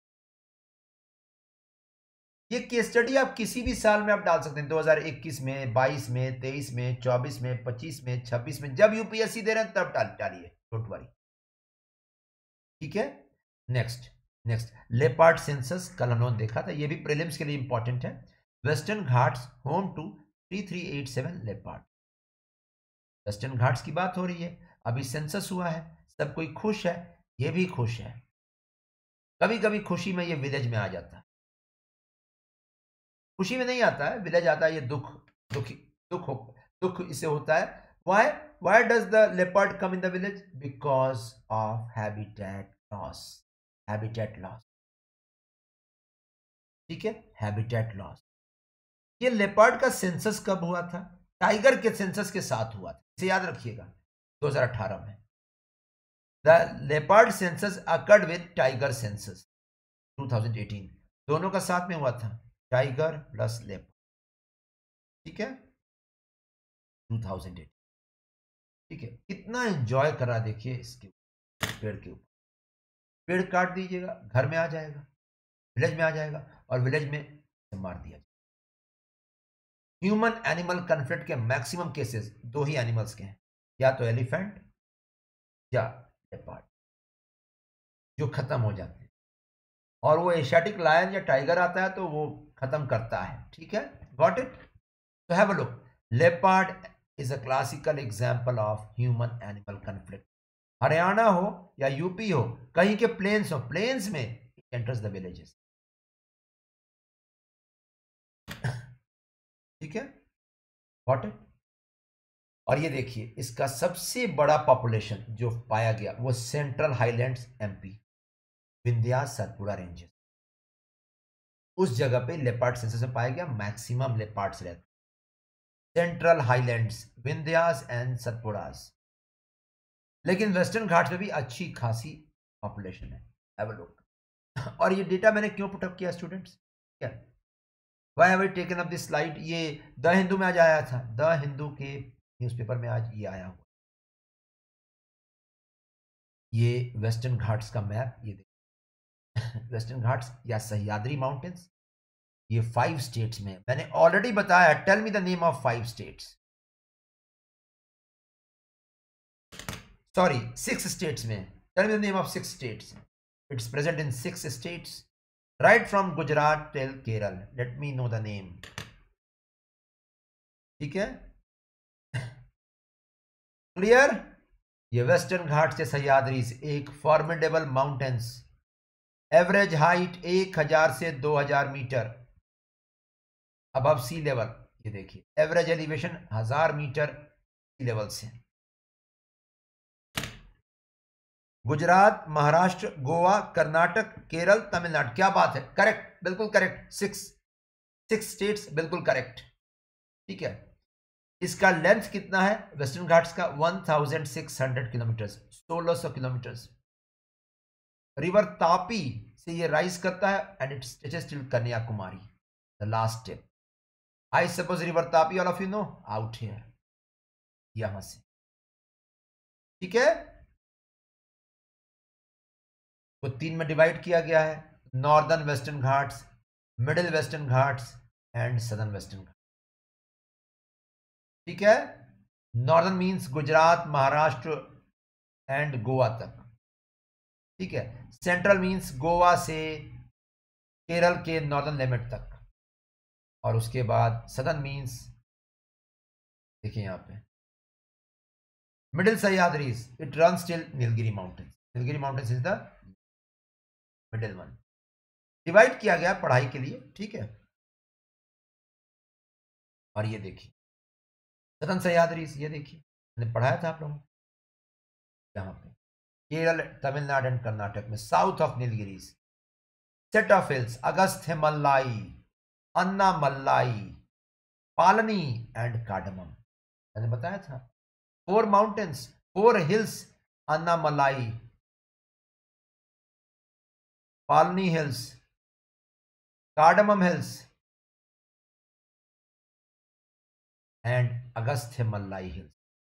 ये केस स्टडी आप किसी भी साल में आप डाल सकते हैं, 2021 में, 22 में, 23 में, 24 में, 25 में, 26 में, जब यूपीएससी दे रहे हैं तब डालिए, डोंट वरी। ठीक है, नेक्स्ट लेपार्ड सेंसस कल हम लोगों ने देखा था, ये भी प्रीलिम्स के लिए इंपॉर्टेंट है। Western Ghats home to 3387 leopard. Western Ghats की बात हो रही है, अभी सेंसस हुआ है, सब कोई खुश है, ये भी खुश है। कभी कभी खुशी में ये विलेज में आ जाता है, खुशी में नहीं आता है, विलेज आता है, ये दुख इसे होता है। why does the leopard come in the village? Because of habitat loss। ठीक है, हैबिटेट लॉस। ये लेपर्ड का सेंसस कब हुआ था? टाइगर के सेंसस के साथ हुआ था, इसे याद रखिएगा, 2018 में। The leopard census occurred with tiger census 2018, दोनों का साथ में हुआ था, टाइगर प्लस लेपर्ड। ठीक है, 2018। ठीक है, कितना एंजॉय करा देखिए इसके पेड़ के ऊपर। पेड़ काट दीजिएगा, घर में आ जाएगा, विलेज में आ जाएगा, और विलेज में मार दिया जाएगा। ह्यूमन एनिमल कन्फ्लिक्ट के मैक्सिमम केसेस दो ही एनिमल्स के हैं, या तो एलिफेंट या लेपर्ड, जो खत्म हो जाते हैं। और वो एशियाटिक लायन या टाइगर आता है तो वो खत्म करता है। ठीक है, गॉट इट? तो have a look, leopard is a classical example of human animal conflict. Haryana हो या यूपी हो, कहीं के प्लेन्स हो, प्लेन्स में इट एंटर्स द विलेजेस। ठीक है, गॉट इट? और ये देखिए, इसका सबसे बड़ा पॉपुलेशन जो पाया गया वो central highlands MP, Vindhyas Satpura ranges, उस जगह पे लेपर्ड सेंसस में पाया गया, मैक्सिमम लेपर्ड्स रहते, central highlands, Vindhyas and Satpuras. लेकिन वेस्टर्न घाट्स में भी अच्छी खासी पॉपुलेशन है, हैव अ लुक। और ये डेटा मैंने क्यों पुटअप किया स्टूडेंट्स? क्या why have I taken up this slide? ये द हिंदू में आज आया था, द हिंदू के न्यूज़पेपर में आज ये आया हुआ, ये वेस्टर्न घाट्स का मैप, ये देखिए वेस्टर्न घाट्स या सह्याद्री माउंटेन्स, ये 5 स्टेट्स में। मैंने ऑलरेडी बताया, tell me the name of 5 states, sorry 6 states में, tell me the name of 6 states. It's present in 6 states, right from Gujarat till Kerala, let me know the name. ठीक है, क्लियर? ये western घाट से सह्याद्री एक फॉर्मिडेबल माउंटेन्स, एवरेज हाइट 1000 से 2000 metre above sea level. ये देखिए, average elevation 1000 metre sea level से। गुजरात, महाराष्ट्र, गोवा, कर्नाटक, केरल, तमिलनाडु। क्या बात है, करेक्ट, बिल्कुल करेक्ट, 6 स्टेट्स, बिल्कुल करेक्ट। ठीक है, इसका लेंथ कितना है वेस्टर्न घाट्स का? 1600 किलोमीटर, 1600 किलोमीटर। रिवर तापी से ये राइज करता है and it stretches till Kanyakumari, the last step. I suppose river Tapi, all of you know, out here, यहां से, ठीक है। तो 3 में डिवाइड किया गया है, northern Western Ghats, middle Western Ghats and southern Western Ghats, ठीक है। Northern means Gujarat, Maharashtra and Goa तक, ठीक है। सेंट्रल मींस गोवा से केरल के नॉर्दर्न लिमिट तक, और उसके बाद सदर्न मींस देखिए यहां पे middle Sahyadris, it runs till Nilgiri mountains, Nilgiri mountains is the middle one. Divide किया गया पढ़ाई के लिए, ठीक है। और ये देखिए सदर्न सह्याद्रीज, ये देखिए मैंने पढ़ाया था आप लोगों को, यहां पे केरल, तमिलनाडु एंड कर्नाटक में, south of Nilgiris, set of hills, Agasthyamalai, Anamalai, Palani and cardamom, मैंने बताया था। 4 mountains, 4 hills, Anamalai, Palani hills, cardamom hills and Agasthyamalai hills.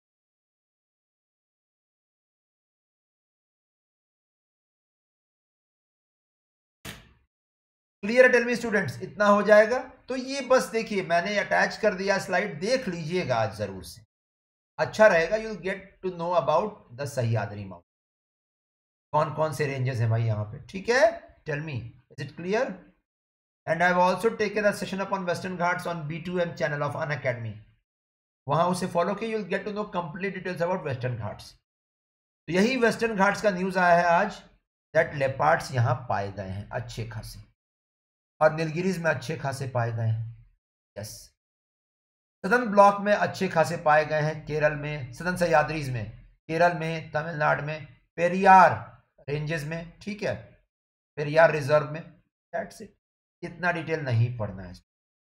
Clear है? टेल मी स्टूडेंट्स, इतना हो जाएगा। तो ये बस देखिए मैंने अटैच कर दिया स्लाइड, देख लीजिएगा आज जरूर से, अच्छा रहेगा। You get to know about the Sahyadri mountain, कौन कौन से रेंजेस हैं भाई यहाँ पे, ठीक है। Tell me, is it clear? And I have also taken a session upon Western Ghats on B2M channel of Unacademy, वहां उसे फॉलो किए, you will get to know complete details about Western Ghats. तो यही वेस्टर्न घाट्स का न्यूज आया है आज, that leopards यहाँ पाए गए हैं अच्छे खासे, और नीलगिरीज में अच्छे खासे पाए गए हैं, यस। सदर्न ब्लॉक में अच्छे खासे पाए गए हैं, केरल में, सदर्न सह्याद्रीज में, केरल में, तमिलनाडु में, पेरियार रेंजेस में, ठीक है, पेरियार रिजर्व में, दैट्स इट। इतना डिटेल नहीं पढ़ना है,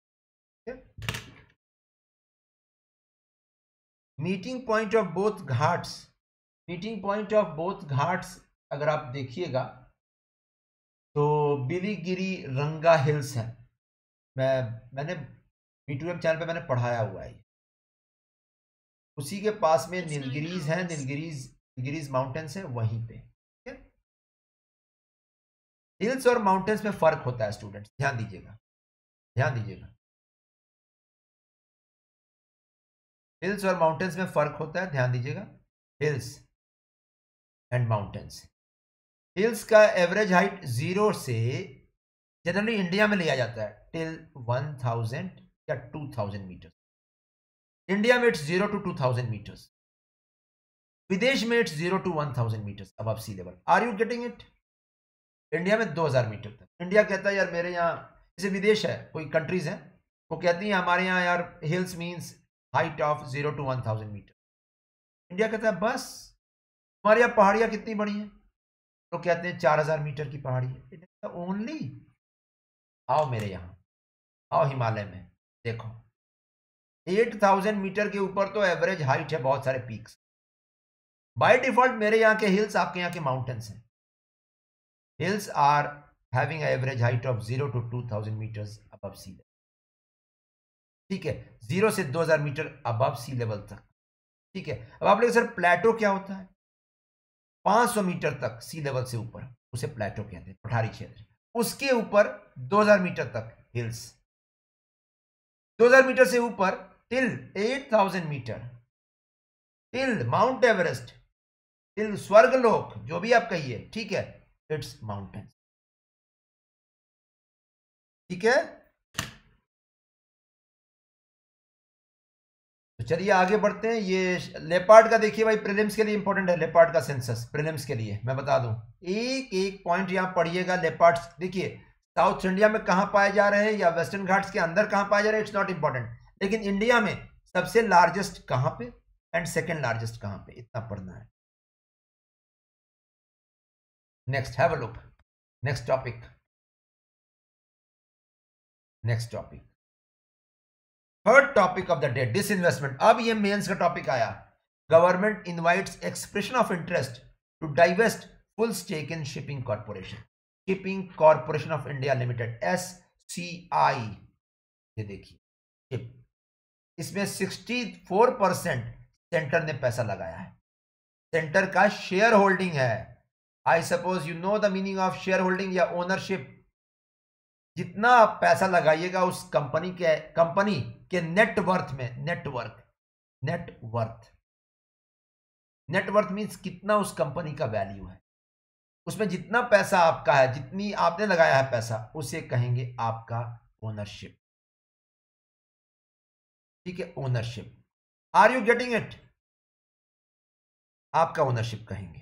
meeting point of both Ghats, meeting point of both Ghats अगर आप देखिएगा तो बिलीगिरी रंगा हिल्स है, मैंने B2M चैनल पे मैंने पढ़ाया हुआ है, उसी के पास में नीलगिरीज है, नीलगिरीज माउंटेन्स है वहीं पे, ठीक है। हिल्स और माउंटेन्स में फर्क होता है स्टूडेंट्स, ध्यान दीजिएगा, ध्यान दीजिएगा, हिल्स और माउंटेन्स में फर्क होता है, ध्यान दीजिएगा। हिल्स एंड माउंटेन्स, हिल्स का एवरेज हाइट 0 से जनरली इंडिया में लिया जाता है टिल 1000 या 2000 मीटर, इंडिया में इट्स 0 to 2000 मीटर्स, विदेश में it's 0 to 1000 metres above sea level. Are you getting it? India में 2000 मीटर तक, इंडिया कहता है यार मेरे यहाँ, जैसे विदेश है, कोई कंट्रीज हैं वो कहती हैं हमारे यहाँ यार hills means height of 0 to 1000 metre, India कहता है बस हमारे यहाँ पहाड़ियाँ कितनी बड़ी हैं, तो कहते हैं 4000 मीटर की पहाड़ी है ओनली। आओ मेरे यहाँ, आओ हिमालय में, देखो 8000 मीटर के ऊपर तो एवरेज हाइट है, बहुत सारे पीक्स। बाय डिफॉल्ट मेरे यहाँ के हिल्स आपके यहाँ के माउंटेन्स हैं, hills are having average height of 0 to 2000 metres above sea level, ठीक है, 0 से 2000 मीटर अबव सी लेवल तक, ठीक है। अब आप लोग सर प्लेटो क्या होता है? 500 मीटर तक सी लेवल से ऊपर उसे प्लेटो कहते हैं, पठारी क्षेत्र, उसके ऊपर 2000 मीटर तक हिल्स, 2000 मीटर से ऊपर till 8000 metre, till Mount Everest, till स्वर्गलोक, जो भी आप कहिए, ठीक है, इट्स माउंटेन, ठीक है। तो चलिए आगे बढ़ते हैं। ये लेपर्ड का देखिए भाई, प्रीलिम्स के लिए इंपॉर्टेंट है, लेपर्ड का सेंसस प्रीलिम्स के लिए मैं बता दूं, एक एक पॉइंट यहां पढ़िएगा। लेपर्ड्स देखिए साउथ इंडिया में कहां पाए जा रहे हैं या वेस्टर्न घाट्स के अंदर कहां पाए जा रहे हैं, इट्स नॉट इंपॉर्टेंट, लेकिन इंडिया में सबसे लार्जेस्ट कहां पे एंड सेकेंड लार्जेस्ट कहां पे, इतना पढ़ना है। Next have a look, next topic, next topic, third topic of the day, disinvestment. अब ये मेंस का टॉपिक आया, government invites expression of interest to divest full stake in Shipping Corporation. Shipping Corporation of India Limited, SCI, ये देखिए, इसमें 64% centre ने पैसा लगाया है। सेंटर का शेयर होल्डिंग है। I suppose you know the meaning of share holding या ओनरशिप। जितना आप पैसा लगाइएगा उस कंपनी के नेटवर्थ में, नेटवर्थ मीन्स कितना उस कंपनी का वैल्यू है, उसमें जितना पैसा आपका है, जितनी आपने लगाया है पैसा, उसे कहेंगे आपका ओनरशिप। ठीक है, ownership. Are you getting it? आपका ओनरशिप कहेंगे।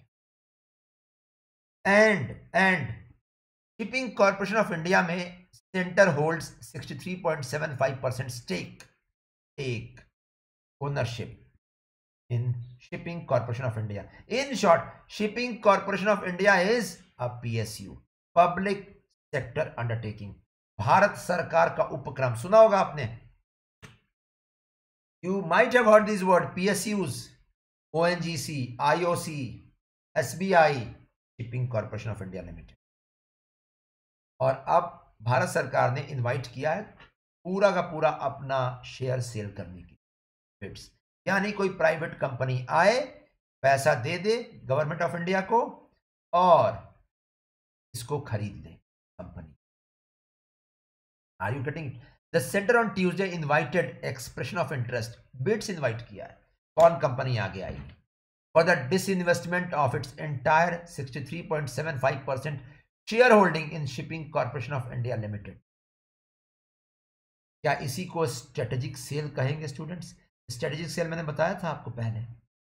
And Shipping corporation of India में सेंटर होल्ड्स 63.75% स्टेक, एक ownership in Shipping Corporation of India. In short, Shipping Corporation of India is a PSU, Public Sector Undertaking. Bharat सरकार का उपक्रम। सुना होगा आपने, you might have heard these words, PSUs, ONGC, IOC, SBI, Shipping Corporation of India Limited. और अब भारत सरकार ने इनवाइट किया है पूरा का पूरा अपना शेयर सेल करने की बिड्स, यानी कोई प्राइवेट कंपनी आए, पैसा दे दे गवर्नमेंट ऑफ इंडिया को और इसको खरीद ले company. Are you getting? The centre on Tuesday invited expression of interest, bids invite किया है। कौन कंपनी आगे आएगी? For the disinvestment of its entire 63.75% share holding in Shipping corporation of India Limited. क्या इसी को स्ट्रेटेजिक सेल कहेंगे students? Strategic sale मैंने बताया था आपको पहले,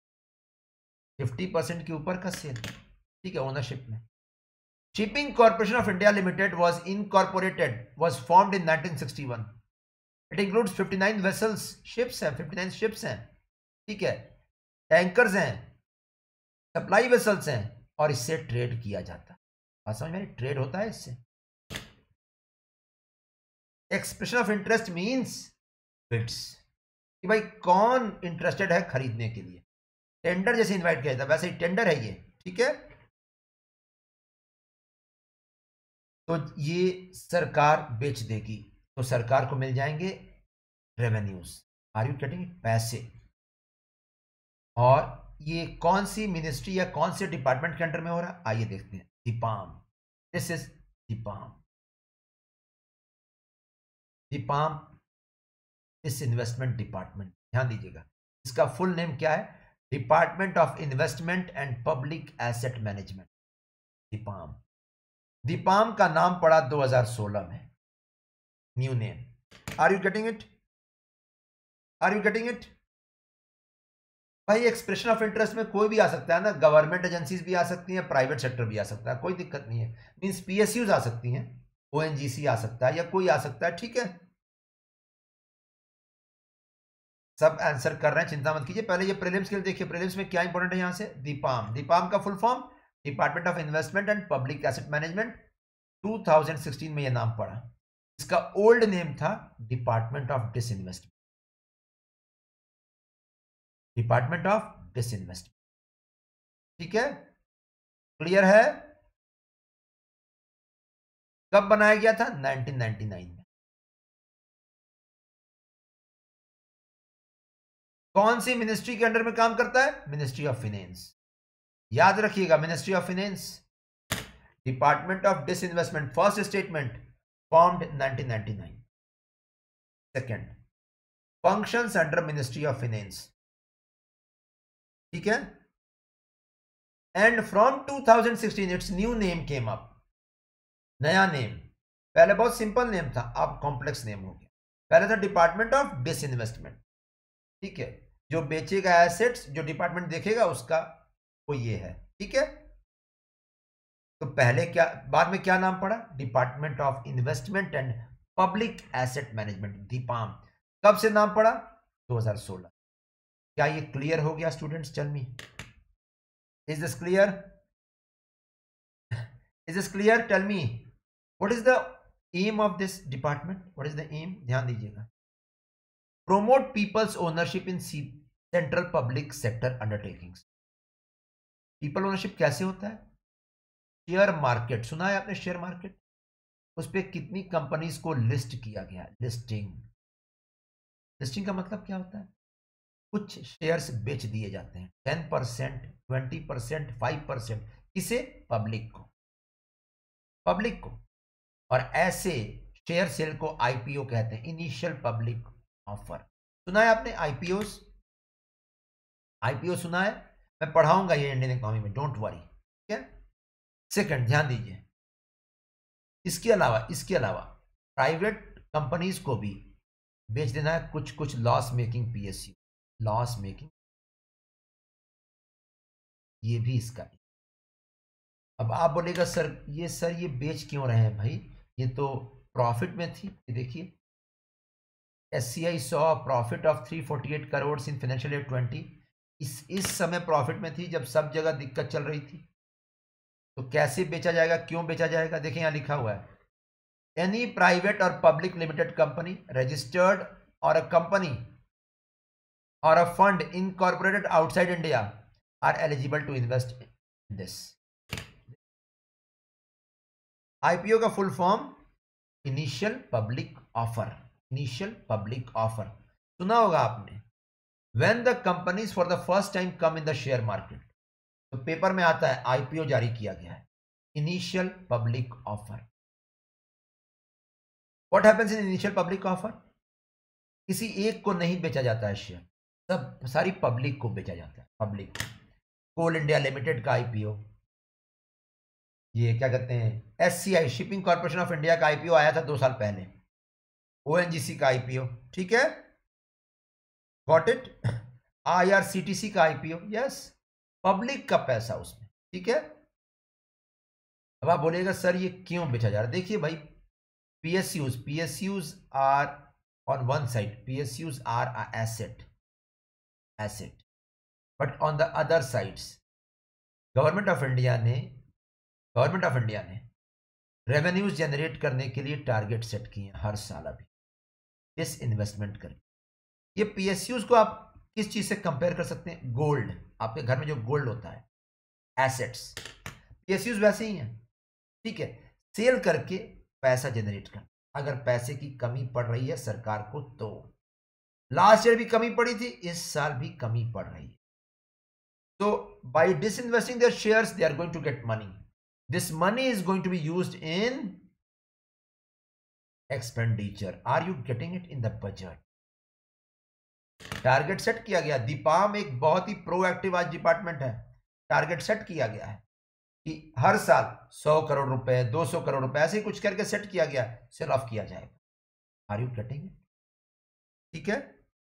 50% के ऊपर का सेल। ठीक है, ओनरशिप में। Shipping corporation of India Limited was formed in 1961। It includes 59 vessels, ships हैं, 59 शिप्स हैं। ठीक है, टैंकर्स हैं, सप्लाई वेसल्स हैं, और इससे ट्रेड किया जाता है। बात समझ में? ट्रेड होता है इससे। Expression of interest means bids, कि भाई कौन इंटरेस्टेड है खरीदने के लिए। टेंडर जैसे इनवाइट किया जाता है, वैसे ही टेंडर है ये। ठीक है, तो ये सरकार बेच देगी, तो सरकार को मिल जाएंगे रेवेन्यूज। Are you getting? पैसे। और ये कौन सी मिनिस्ट्री या कौन से डिपार्टमेंट के अंडर में हो रहा है? आइए देखते हैं। DIPAM, this is DIPAM. DIPAM disinvestment department, ध्यान दीजिएगा। इसका फुल नेम क्या है? Department of investment and public asset management, DIPAM. DIPAM का नाम पड़ा 2016 में, new name. Are you getting it? Are you getting it? भाई एक्सप्रेशन ऑफ इंटरेस्ट में कोई भी आ सकता है ना, गवर्नमेंट एजेंसीज भी आ सकती हैं, प्राइवेट सेक्टर भी आ सकता है, कोई दिक्कत नहीं है। मींस पीएसयूज आ सकती हैं, ओएनजीसी आ सकता है, या कोई आ सकता है। ठीक है, सब आंसर कर रहे हैं, चिंता मत कीजिए। पहले ये प्रीलिम्स के लिए देखिए, प्रीलिम्स में क्या इंपॉर्टेंट है यहां से। दीपाम, दीपाम का full form department of investment and public asset management. 2016 में ये नाम पड़ा। इसका ओल्ड नेम था department of disinvestment, department of disinvestment. ठीक है, क्लियर है? कब बनाया गया था? 1999 में। कौन सी मिनिस्ट्री के अंडर में काम करता है? Ministry of finance. याद रखिएगा, ministry of finance, department of disinvestment. First statement formed 1999। Second, functions under ministry of finance. ठीक है, and from 2016 its new name came up. नया नेम, पहले बहुत सिंपल नेम था, अब कॉम्प्लेक्स नेम हो गया। पहले था डिपार्टमेंट ऑफ डिसइन्वेस्टमेंट। ठीक है, जो बेचेगा एसेट्स, जो डिपार्टमेंट देखेगा उसका, वो ये है। ठीक है, तो पहले क्या, बाद में क्या नाम पड़ा? Department of investment and public asset management, DIPAM. कब से नाम पड़ा? 2016। क्या ये क्लियर हो गया students? Tell me, is this clear? Is this clear? Tell me, what is the aim of this department? What is the aim? ध्यान दीजिएगा। Promote people's ownership in central public sector undertakings. People ownership कैसे होता है? Share market, सुना है आपने share market? उस पर कितनी कंपनीज को लिस्ट किया गया? लिस्टिंग। लिस्टिंग का मतलब क्या होता है? कुछ शेयर्स बेच दिए जाते हैं, 10%, 20%, 5%। किसे? पब्लिक को। पब्लिक को। और ऐसे शेयर सेल को आईपीओ कहते हैं, इनिशियल पब्लिक ऑफर। सुना है आपने आईपीओ? आईपीओ सुना है? मैं पढ़ाऊंगा ये इंडियन इकोनॉमी में, डोंट वरी। ठीक है, सेकंड ध्यान दीजिए। इसके अलावा प्राइवेट कंपनीज को भी बेच देना है कुछ कुछ loss making PSU. Loss making, ये भी इसका। अब आप बोलेगा सर ये बेच क्यों रहे हैं भाई, ये तो प्रॉफिट में थी। ये देखिए, SCI saw profit of 348 crore in financial year 20। इस समय प्रॉफिट में थी जब सब जगह दिक्कत चल रही थी। तो कैसे बेचा जाएगा, क्यों बेचा जाएगा? देखिए यहां लिखा हुआ है, एनी प्राइवेट और पब्लिक लिमिटेड कंपनी रजिस्टर्ड और a company or a fund incorporated outside India are eligible to invest in this. IPO का full form initial public offer. Initial public offer सुना होगा आपने। When the companies for the first time come in the share market, तो paper में आता है IPO जारी किया गया है, initial public offer. What happens in initial public offer? किसी एक को नहीं बेचा जाता है शेयर, सब सारी पब्लिक को बेचा जाता है। पब्लिक। कोल इंडिया लिमिटेड का आईपीओ, ये क्या कहते हैं, SCI Shipping corporation of India का आईपीओ आया था 2 साल पहले। ओएनजीसी का आईपीओ, ठीक है, गॉट इट। आईआरसीटीसी का आईपीओ, यस, पब्लिक का पैसा उसमें, ठीक है। अब आप बोलिएगा सर ये क्यों बेचा जा रहा है? देखिए भाई, PSUs are on one side, PSUs are a asset, but on the other sides government of India ने रेवेन्यूज जनरेट करने के लिए टारगेट सेट किए हैं हर साल। अभी किस इन्वेस्टमेंट करें? ये पीएसयूज को आप किस चीज से कंपेयर कर सकते हैं? गोल्ड, आपके घर में जो गोल्ड होता है, एसेट्स, पीएसयूज वैसे ही हैं, ठीक है। सेल करके पैसा जनरेट कर, अगर पैसे की कमी पड़ रही है सरकार को, तो लास्ट ईयर भी कमी पड़ी थी, इस साल भी कमी पड़ रही है, तो by disinvesting their shares they are going to get money. This money is going to be used in expenditure. Are you getting it in the budget? Target set किया गया। दीपाम एक बहुत ही प्रोएक्टिव आज डिपार्टमेंट है। Target set किया गया है कि हर साल 100 करोड़ रुपए, 200 करोड़ रुपए, ऐसे ही कुछ करके सेट किया गया, सेल ऑफ किया जाएगा। Are you getting it? ठीक है।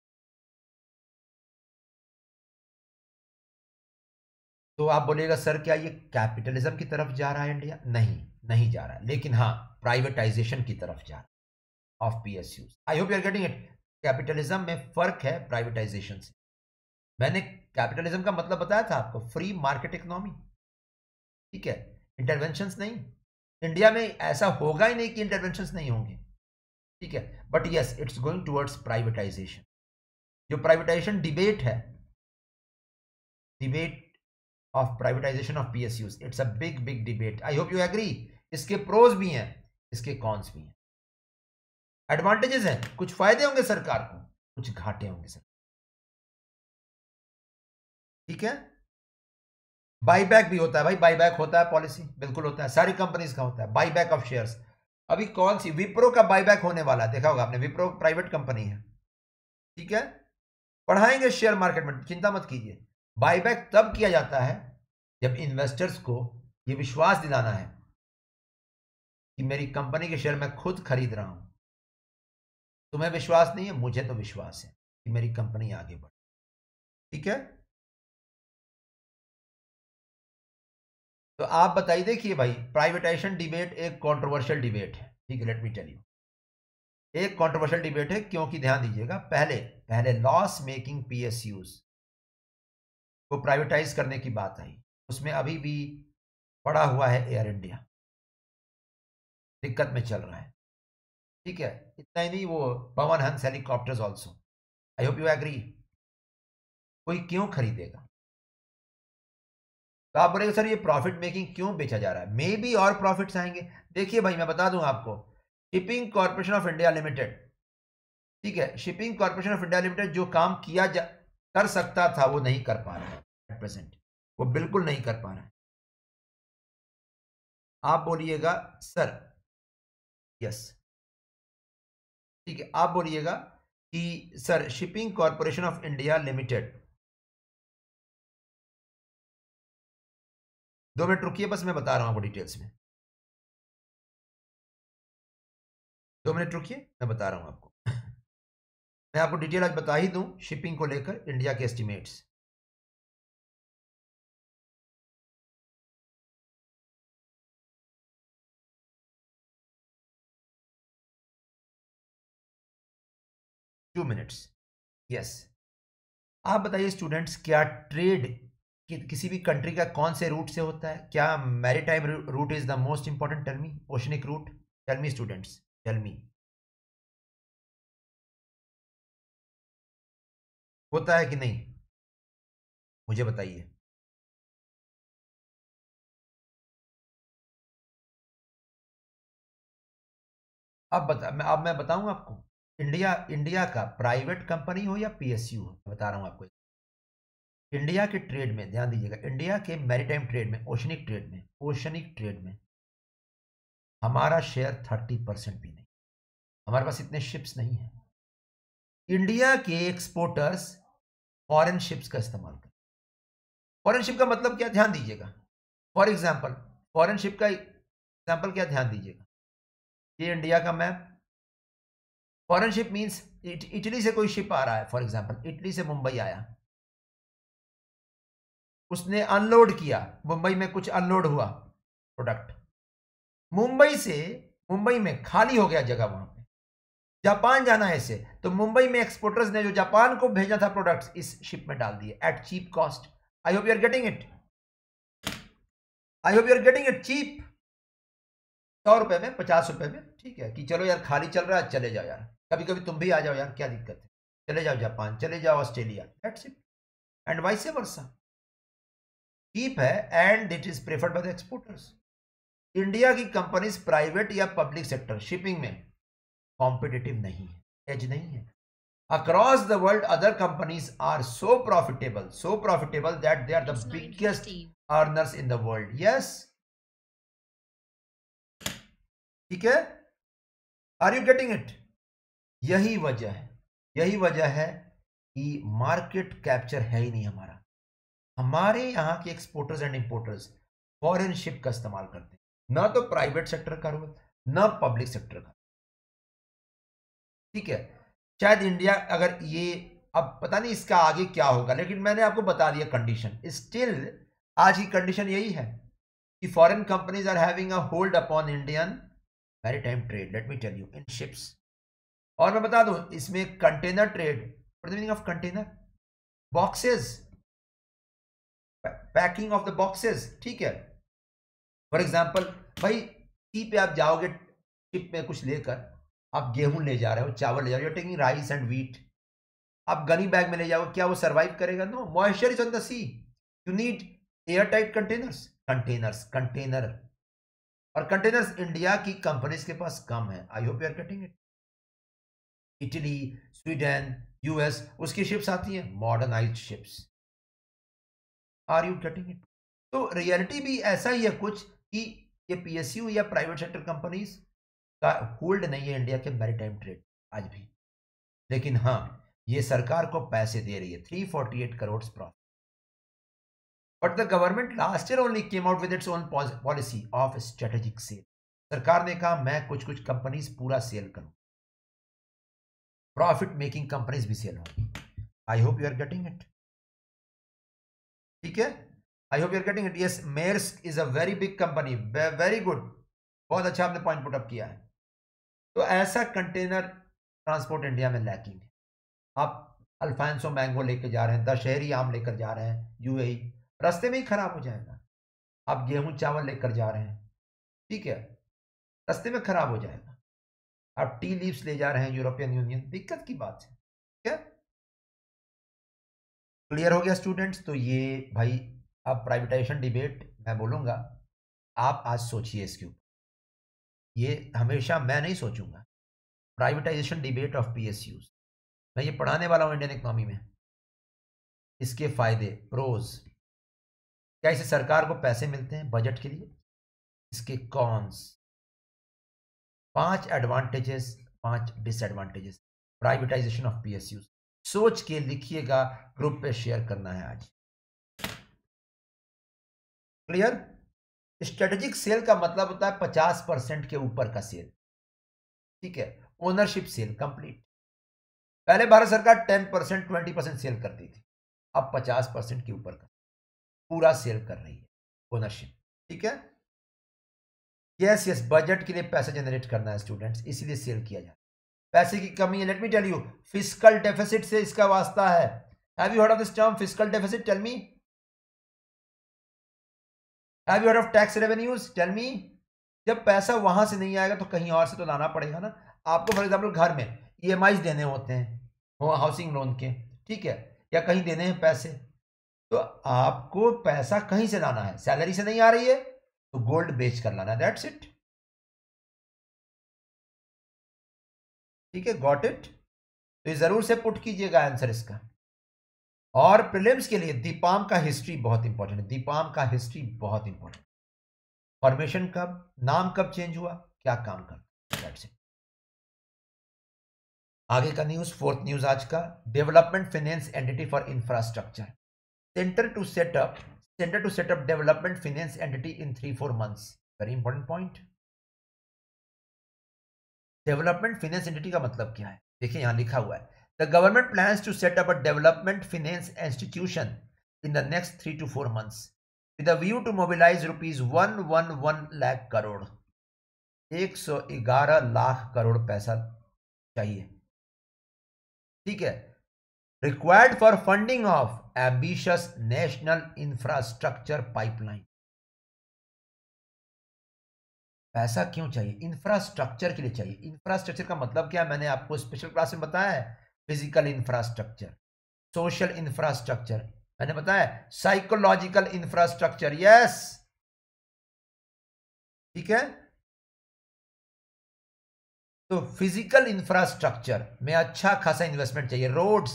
तो आप बोलिएगा सर क्या ये कैपिटलिज्म की तरफ जा रहा है इंडिया? नहीं जा रहा है, लेकिन हाँ प्राइवेटाइजेशन की तरफ जा रहा है of PSUs. I hope you are getting it. Capitalism में फर्क है प्राइवेटाइजेशन से। मैंने कैपिटलिज्म का मतलब बताया था आपको, फ्री मार्केट इकोनॉमी, ठीक है, इंटरवेंशंस नहीं। इंडिया में ऐसा होगा ही नहीं कि इंटरवेंशंस नहीं होंगे, ठीक है, but yes it's going towards privatisation. जो प्राइवेटाइजेशन डिबेट है, debate of privatisation of PSUs, it's a big debate. I hope you agree. इसके प्रोज भी हैं, इसके कॉन्स भी हैं। एडवांटेजेस हैं, कुछ फायदे होंगे सरकार को, कुछ घाटे होंगे सर, ठीक है। बाईबैक भी होता है भाई, बाईबैक होता है, पॉलिसी बिल्कुल होता है, सारी कंपनीज का होता है बाईबैक ऑफ शेयर्स। अभी कौन सी, विप्रो का बाईबैक होने वाला है, देखा होगा आपने, विप्रो प्राइवेट कंपनी है, ठीक है। पढ़ाएंगे शेयर मार्केट में, चिंता मत कीजिए। बाईबैक तब किया जाता है जब इन्वेस्टर्स को यह विश्वास दिलाना है कि मेरी कंपनी के शेयर मैं खुद खरीद रहा हूं। तुम्हें विश्वास नहीं है, मुझे तो विश्वास है कि मेरी कंपनी आगे बढ़े, ठीक है। तो आप बताइए, देखिए भाई, प्राइवेटाइजेशन डिबेट एक कंट्रोवर्शियल डिबेट है, ठीक है, लेट मी टेल यू। एक कंट्रोवर्शियल डिबेट है क्योंकि ध्यान दीजिएगा, पहले पहले लॉस मेकिंग पीएसयूज को प्राइवेटाइज करने की बात आई, उसमें अभी भी पड़ा हुआ है एयर इंडिया, दिक्कत में चल रहा है, ठीक है। इतना ही नहीं, वो Pawan Hans helicopters also. I hope you agree. कोई क्यों खरीदेगा? तो आप बोलेंगे सर ये प्रॉफिट मेकिंग क्यों बेचा जा रहा है, मे बी और प्रॉफिट्स आएंगे। देखिए भाई मैं बता दूं आपको, shipping corporation of India limited, ठीक है, shipping corporation of India limited जो काम कर सकता था वो नहीं कर पा रहा है एट प्रेजेंट, वो बिल्कुल नहीं कर पा रहा है। आप बोलिएगा सर, यस, ठीक है, आप बोलिएगा कि sir shipping corporation of India limited, 2 minute रुकिए बस मैं बता रहा हूं आपको डिटेल्स में, 2 मिनट रुकिए मैं बता रहा हूं आपको। मैं आपको डिटेल आज बता ही दूं शिपिंग को लेकर इंडिया के एस्टिमेट्स। Two minutes, yes. आप बताइए स्टूडेंट्स, क्या ट्रेड किसी भी कंट्री का कौन से रूट से होता है? क्या maritime route is the most important? Tell me, oceanic route, tell me students, tell me, होता है कि नहीं, मुझे बताइए। अब मैं बताऊं आपको, इंडिया इंडिया का प्राइवेट कंपनी हो या पीएसयू हो, मैं बता रहा हूं आपको। इंडिया के ट्रेड में ध्यान दीजिएगा, इंडिया के मैरीटाइम ट्रेड में, ओशनिक ट्रेड में हमारा शेयर 30% भी नहीं, हमारे पास इतने शिप्स नहीं है। इंडिया के एक्सपोर्टर्स फॉरेन शिप्स का इस्तेमाल करते। फॉरेन शिप का मतलब क्या, ध्यान दीजिएगा, फॉर एग्जाम्पल फॉरेन शिप का एग्जाम्पल क्या, ध्यान दीजिएगा, ये इंडिया का map, foreign ship means Italy से कोई शिप आ रहा है, फॉर एग्जाम्पल इटली से मुंबई आया, उसने अनलोड किया, मुंबई में कुछ अनलोड हुआ प्रोडक्ट, मुंबई में खाली हो गया जगह, वहां पे जापान जाना है इसे, तो मुंबई में एक्सपोर्टर्स ने जो जापान को भेजा था प्रोडक्ट्स इस शिप में डाल दिए at cheap cost. I hope you are getting it, I hope you are getting it cheap, 100 रुपए में, 50 रुपए में, ठीक है, कि चलो यार खाली चल रहा है, चले जाओ यार, कभी कभी तुम भी आ जाओ यार, क्या दिक्कत है, चले जाओ जापान, चले जाओ Australia, that's it, and vice versa, cheap है and it is preferred by the exporters. India की कंपनीज प्राइवेट या पब्लिक सेक्टर शिपिंग में कॉम्पिटिटिव नहीं है, एज नहीं है। Across the world, other companies are so profitable that they are the biggest earners in the world. Yes, ठीक है, are you getting it? यही वजह है कि मार्केट कैप्चर है ही नहीं हमारा। हमारे यहाँ के exporters and importers foreign ship का इस्तेमाल करते हैं, ना तो प्राइवेट सेक्टर का रोल, ना पब्लिक सेक्टर का, ठीक है। शायद इंडिया अगर ये, अब पता नहीं इसका आगे क्या होगा, लेकिन मैंने आपको बता दिया कंडीशन, स्टिल आज की कंडीशन यही है कि foreign companies are having a hold upon Indian maritime trade, let me tell you, in ships. और मैं बता दूं इसमें container trade, what the meaning of container, boxes, packing of the boxes, ठीक है। फॉर एग्जांपल भाई, सी पे आप जाओगे शिप में कुछ लेकर, आप गेहूं ले जा रहे हो, चावल ले जा रहे हो, टेकिंग राइस एंड व्हीट, आप गनी बैग में ले जाओगे, क्या वो सर्वाइव करेगा? No, moisture is on the sea, you need air tight container, और कंटेनर्स इंडिया की कंपनीज के पास कम है। I hope you are getting it. Italy, Sweden, US, उसकी शिप्स आती हैं, modernised ships, are you getting it? तो रियलिटी भी ऐसा ही है कुछ कि ये पीएसयू या प्राइवेट सेक्टर कंपनीज का होल्ड नहीं है इंडिया के मैरीटाइम ट्रेड आज भी, लेकिन हाँ ये सरकार को पैसे दे रही है, 348 crore profit. But the government last year only came out with its own policy of strategic sale. सरकार ने कहा मैं कुछ कुछ कंपनीज पूरा सेल करूं, प्रॉफिट मेकिंग कंपनीज भी सेल होंगी। I hope you are getting it, ठीक है, I hope you are getting it. Yes, Maersk is a very big company, very good, बहुत अच्छा आपने पॉइंट पुट अप किया है। तो ऐसा कंटेनर ट्रांसपोर्ट इंडिया में लैकिंग है। आप अल्फांसो मैंगो लेकर जा रहे हैं, दशहरी आम लेकर जा रहे हैं यूएई, रास्ते में ही खराब हो जाएगा। आप गेहूं चावल लेकर जा रहे हैं, ठीक है, रास्ते में खराब हो जाएगा। आप टी लीव्स ले जा रहे हैं यूरोपियन यूनियन, दिक्कत की बात है, क्या क्लियर हो गया स्टूडेंट्स? तो ये भाई अब प्राइवेटाइजेशन डिबेट मैं बोलूंगा, आप आज सोचिए इसके ऊपर, ये हमेशा मैं नहीं सोचूंगा। प्राइवेटाइजेशन डिबेट ऑफ पीएसयूज, मैं ये पढ़ाने वाला हूं इंडियन इकोनॉमी में। इसके फायदे, प्रोज, क्या इससे सरकार को पैसे मिलते हैं बजट के लिए, इसके cons, 5 advantages 5 disadvantages privatisation of PSUs. सोच के लिखिएगा, ग्रुप पे शेयर करना है आज। क्लियर? स्ट्रेटेजिक सेल का मतलब होता है 50% के ऊपर का सेल, ठीक है। Ownership sale complete. पहले भारत सरकार 10% 20% सेल करती थी, अब 50% के ऊपर का पूरा सेल कर रही है, ओनरशिप, ठीक है। यस यस, बजट के लिए पैसा जनरेट करना है स्टूडेंट्स, इसीलिए सेल किया जाए। पैसे की कमी है, let me tell you, fiscal deficit से इसका वास्ता है। Have you heard of this term fiscal deficit? Tell me. Have you heard of tax revenues? Tell me. जब पैसा वहां से नहीं आएगा तो कहीं और से तो लाना पड़ेगा ना। आपको फॉर एग्जाम्पल घर में ईएमआई देने होते हैं हाउसिंग लोन के, ठीक है, या कहीं देने हैं पैसे, तो आपको पैसा कहीं से लाना है, सैलरी से नहीं आ रही है तो गोल्ड बेच कर लाना है, दैट्स इट, ठीक है। Got it? तो जरूर से पुट कीजिएगा आंसर इसका। और प्रीलिम्स के लिए दीपाम का हिस्ट्री बहुत इंपॉर्टेंट है, दीपाम का हिस्ट्री बहुत इंपॉर्टेंट। फॉर्मेशन कब, नाम कब चेंज हुआ, क्या काम करता, दैट्स इट। आगे का न्यूज, फोर्थ न्यूज आज का, development finance entity for infrastructure, centre to set up development finance entity in 3-4 months। Very important point. Development finance entity का मतलब क्या है, देखिए यहां लिखा हुआ है, the government plans to set up a development finance institution in the next 3 to 4 months with a view to mobilize rupees 111 lakh crore, 111 lakh crore पैसा चाहिए, ठीक है, required for funding of ambitious national infrastructure pipeline. पैसा क्यों चाहिए? इंफ्रास्ट्रक्चर के लिए चाहिए। इंफ्रास्ट्रक्चर का मतलब क्या है, मैंने आपको स्पेशल क्लास में बताया है। फिजिकल इंफ्रास्ट्रक्चर, सोशल इंफ्रास्ट्रक्चर, मैंने बताया साइकोलॉजिकल इंफ्रास्ट्रक्चर, यस, ठीक है। तो फिजिकल इंफ्रास्ट्रक्चर में अच्छा खासा इन्वेस्टमेंट चाहिए, roads,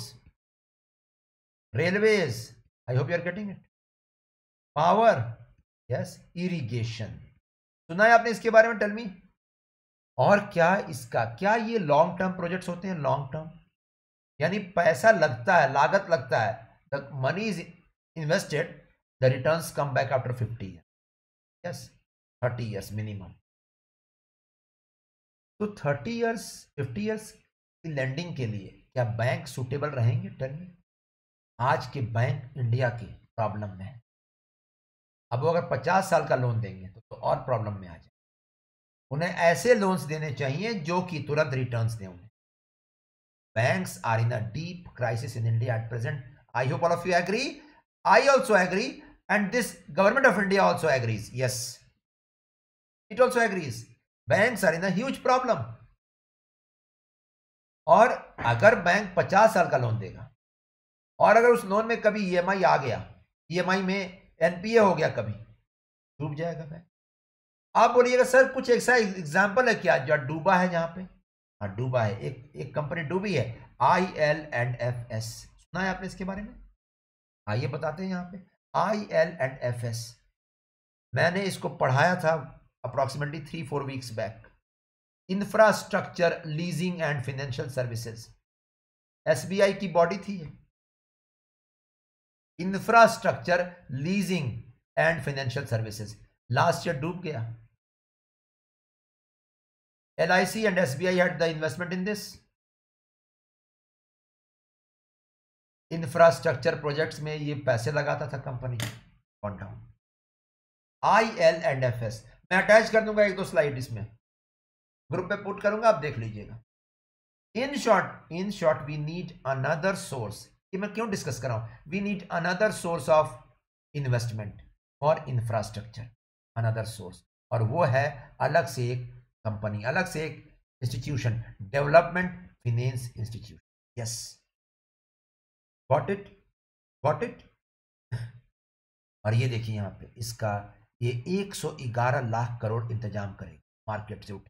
railways, I hope you are getting it, power, yes, irrigation, सुना है आपने इसके बारे में? Tell me. और क्या इसका, क्या ये लॉन्ग टर्म प्रोजेक्ट्स होते हैं? लॉन्ग टर्म यानी पैसा लगता है, लागत लगता है, the money is invested, the returns come back after 50 year, yes, 30 years minimum. तो 30 ईयर्स 50 ईयर्स की लैंडिंग के लिए क्या बैंक सुटेबल रहेंगे? Tell me. आज के बैंक इंडिया के प्रॉब्लम में है। अब वो अगर 50 साल का लोन देंगे तो और प्रॉब्लम में आ जाए। उन्हें ऐसे लोन्स देने चाहिए जो कि तुरंत रिटर्न्स दें उन्हें। Banks are in a deep crisis in India at present. I hope all of you agree. I also agree, and this government of India also agrees. Yes, it also agrees. Banks are in a huge problem. और अगर bank 50 साल का loan देगा और अगर उस loan में कभी ईएमआई आ गया, ईएमआई में एनपीए हो गया, कभी डूब जाएगा बैंक। आप बोलिएगा सर कुछ ऐसा एग्जाम्पल है क्या जो डूबा है जहां पे? हाँ डूबा है, एक कंपनी डूबी है, IL&FS, सुना है आपने इसके बारे में? आइए बताते हैं यहाँ पे, IL&FS, मैंने इसको पढ़ाया था approximately 3-4 weeks back. Infrastructure leasing and financial services, SBI की बॉडी थी ये, infrastructure leasing and financial services, last year डूब गया। LIC and SBI had the investment in this infrastructure projects में, ये पैसे लगाता था कंपनी, ऑन डाउन। IL&FS मैं अटैच कर दूंगा 1-2 स्लाइड, इसमें ग्रुप पे पुट करूंगा, आप देख लीजिएगा। In short we need another source, ये मैं क्यों डिस्कस कर रहा हूं, we need another source of investment for infrastructure, another source, और वो है अलग से एक कंपनी, अलग से एक institution, development finance institution. Yes, got it, got it. और ये देखिए यहाँ पे इसका ये 111 लाख करोड़ इंतजाम करेगा मार्केट से उठे।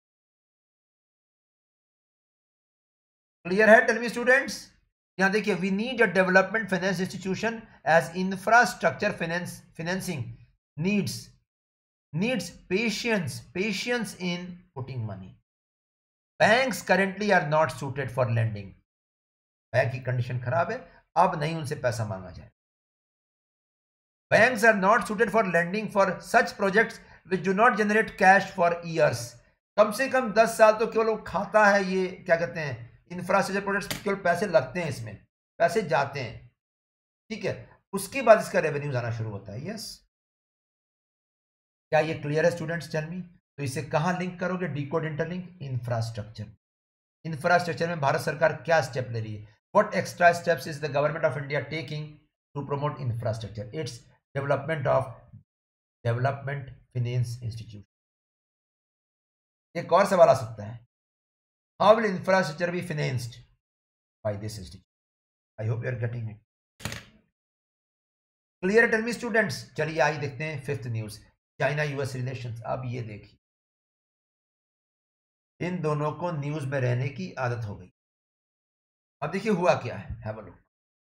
क्लियर है? Tell me students. यहां देखिए, we need a development finance institution as infrastructure financing needs patience in putting money. Banks currently are not suited for lending. Bank की कंडीशन खराब है, अब नहीं उनसे पैसा मांगा जाए। Banks are not suited for lending for such projects which do not generate cash for years. कम से कम 10 साल तो केवल खाता है, ये क्या कहते हैं, इंफ्रास्ट्रक्चर प्रोजेक्ट्स, केवल पैसे लगते हैं, इसमें पैसे जाते हैं, ठीक है, उसके बाद इसका रेवेन्यूज आना शुरू होता है। यस, क्या ये क्लियर है स्टूडेंट्स? Tell me. तो इसे कहां लिंक करोगे? Decode interlink infrastructure. इंफ्रास्ट्रक्चर में भारत सरकार क्या स्टेप ले रही है? What extra steps is the government of India taking to promote infrastructure? It's development finance institute. एक और सवाल आ सकता है, how will infrastructure be financed by this institute? I hope you are getting it. Clear? Tell me students. चलिए आइए देखते हैं fifth news, China US relations. अब ये देखिए, इन दोनों को न्यूज में रहने की आदत हो गई। अब देखिए हुआ क्या है, have a look.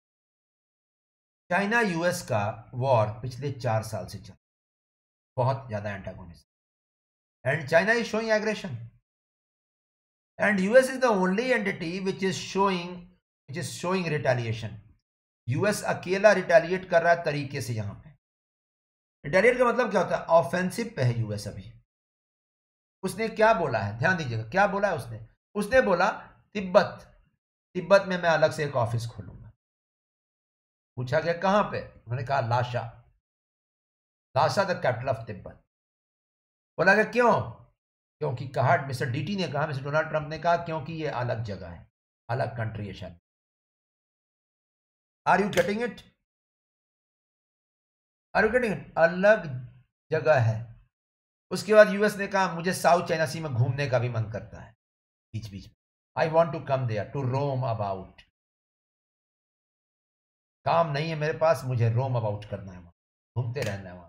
China US का वॉर पिछले 4 साल से चल, बहुत ज्यादा antagonist, and China is showing aggression, and US is the only entity which is showing retaliation. US अकेला रिटेलिएट कर रहा है तरीके से। यहां पे रिटेलिएट का मतलब क्या होता है? ऑफेंसिव पे है यूएस अभी। उसने क्या बोला है, ध्यान दीजिएगा, क्या बोला है उसने बोला तिब्बत में मैं अलग से एक ऑफिस खोलूंगा। पूछा गया कहां पे? उन्होंने कहा लाशा द कैपिटल ऑफ तिब्बत। बोला गया क्यों? क्योंकि कहा, मिस्टर डीटी ने कहा, मिस्टर डोनाल्ड ट्रंप ने कहा, क्योंकि ये अलग जगह है, अलग कंट्री है शायद। Are you getting it? अलग जगह है। उसके बाद यूएस ने कहा मुझे साउथ चाइना सी में घूमने का भी मन करता है बीच बीच में। I want to come there to roam about. काम नहीं है मेरे पास, मुझे रोम अबाउट करना है, वहां घूमते रहना है वहां।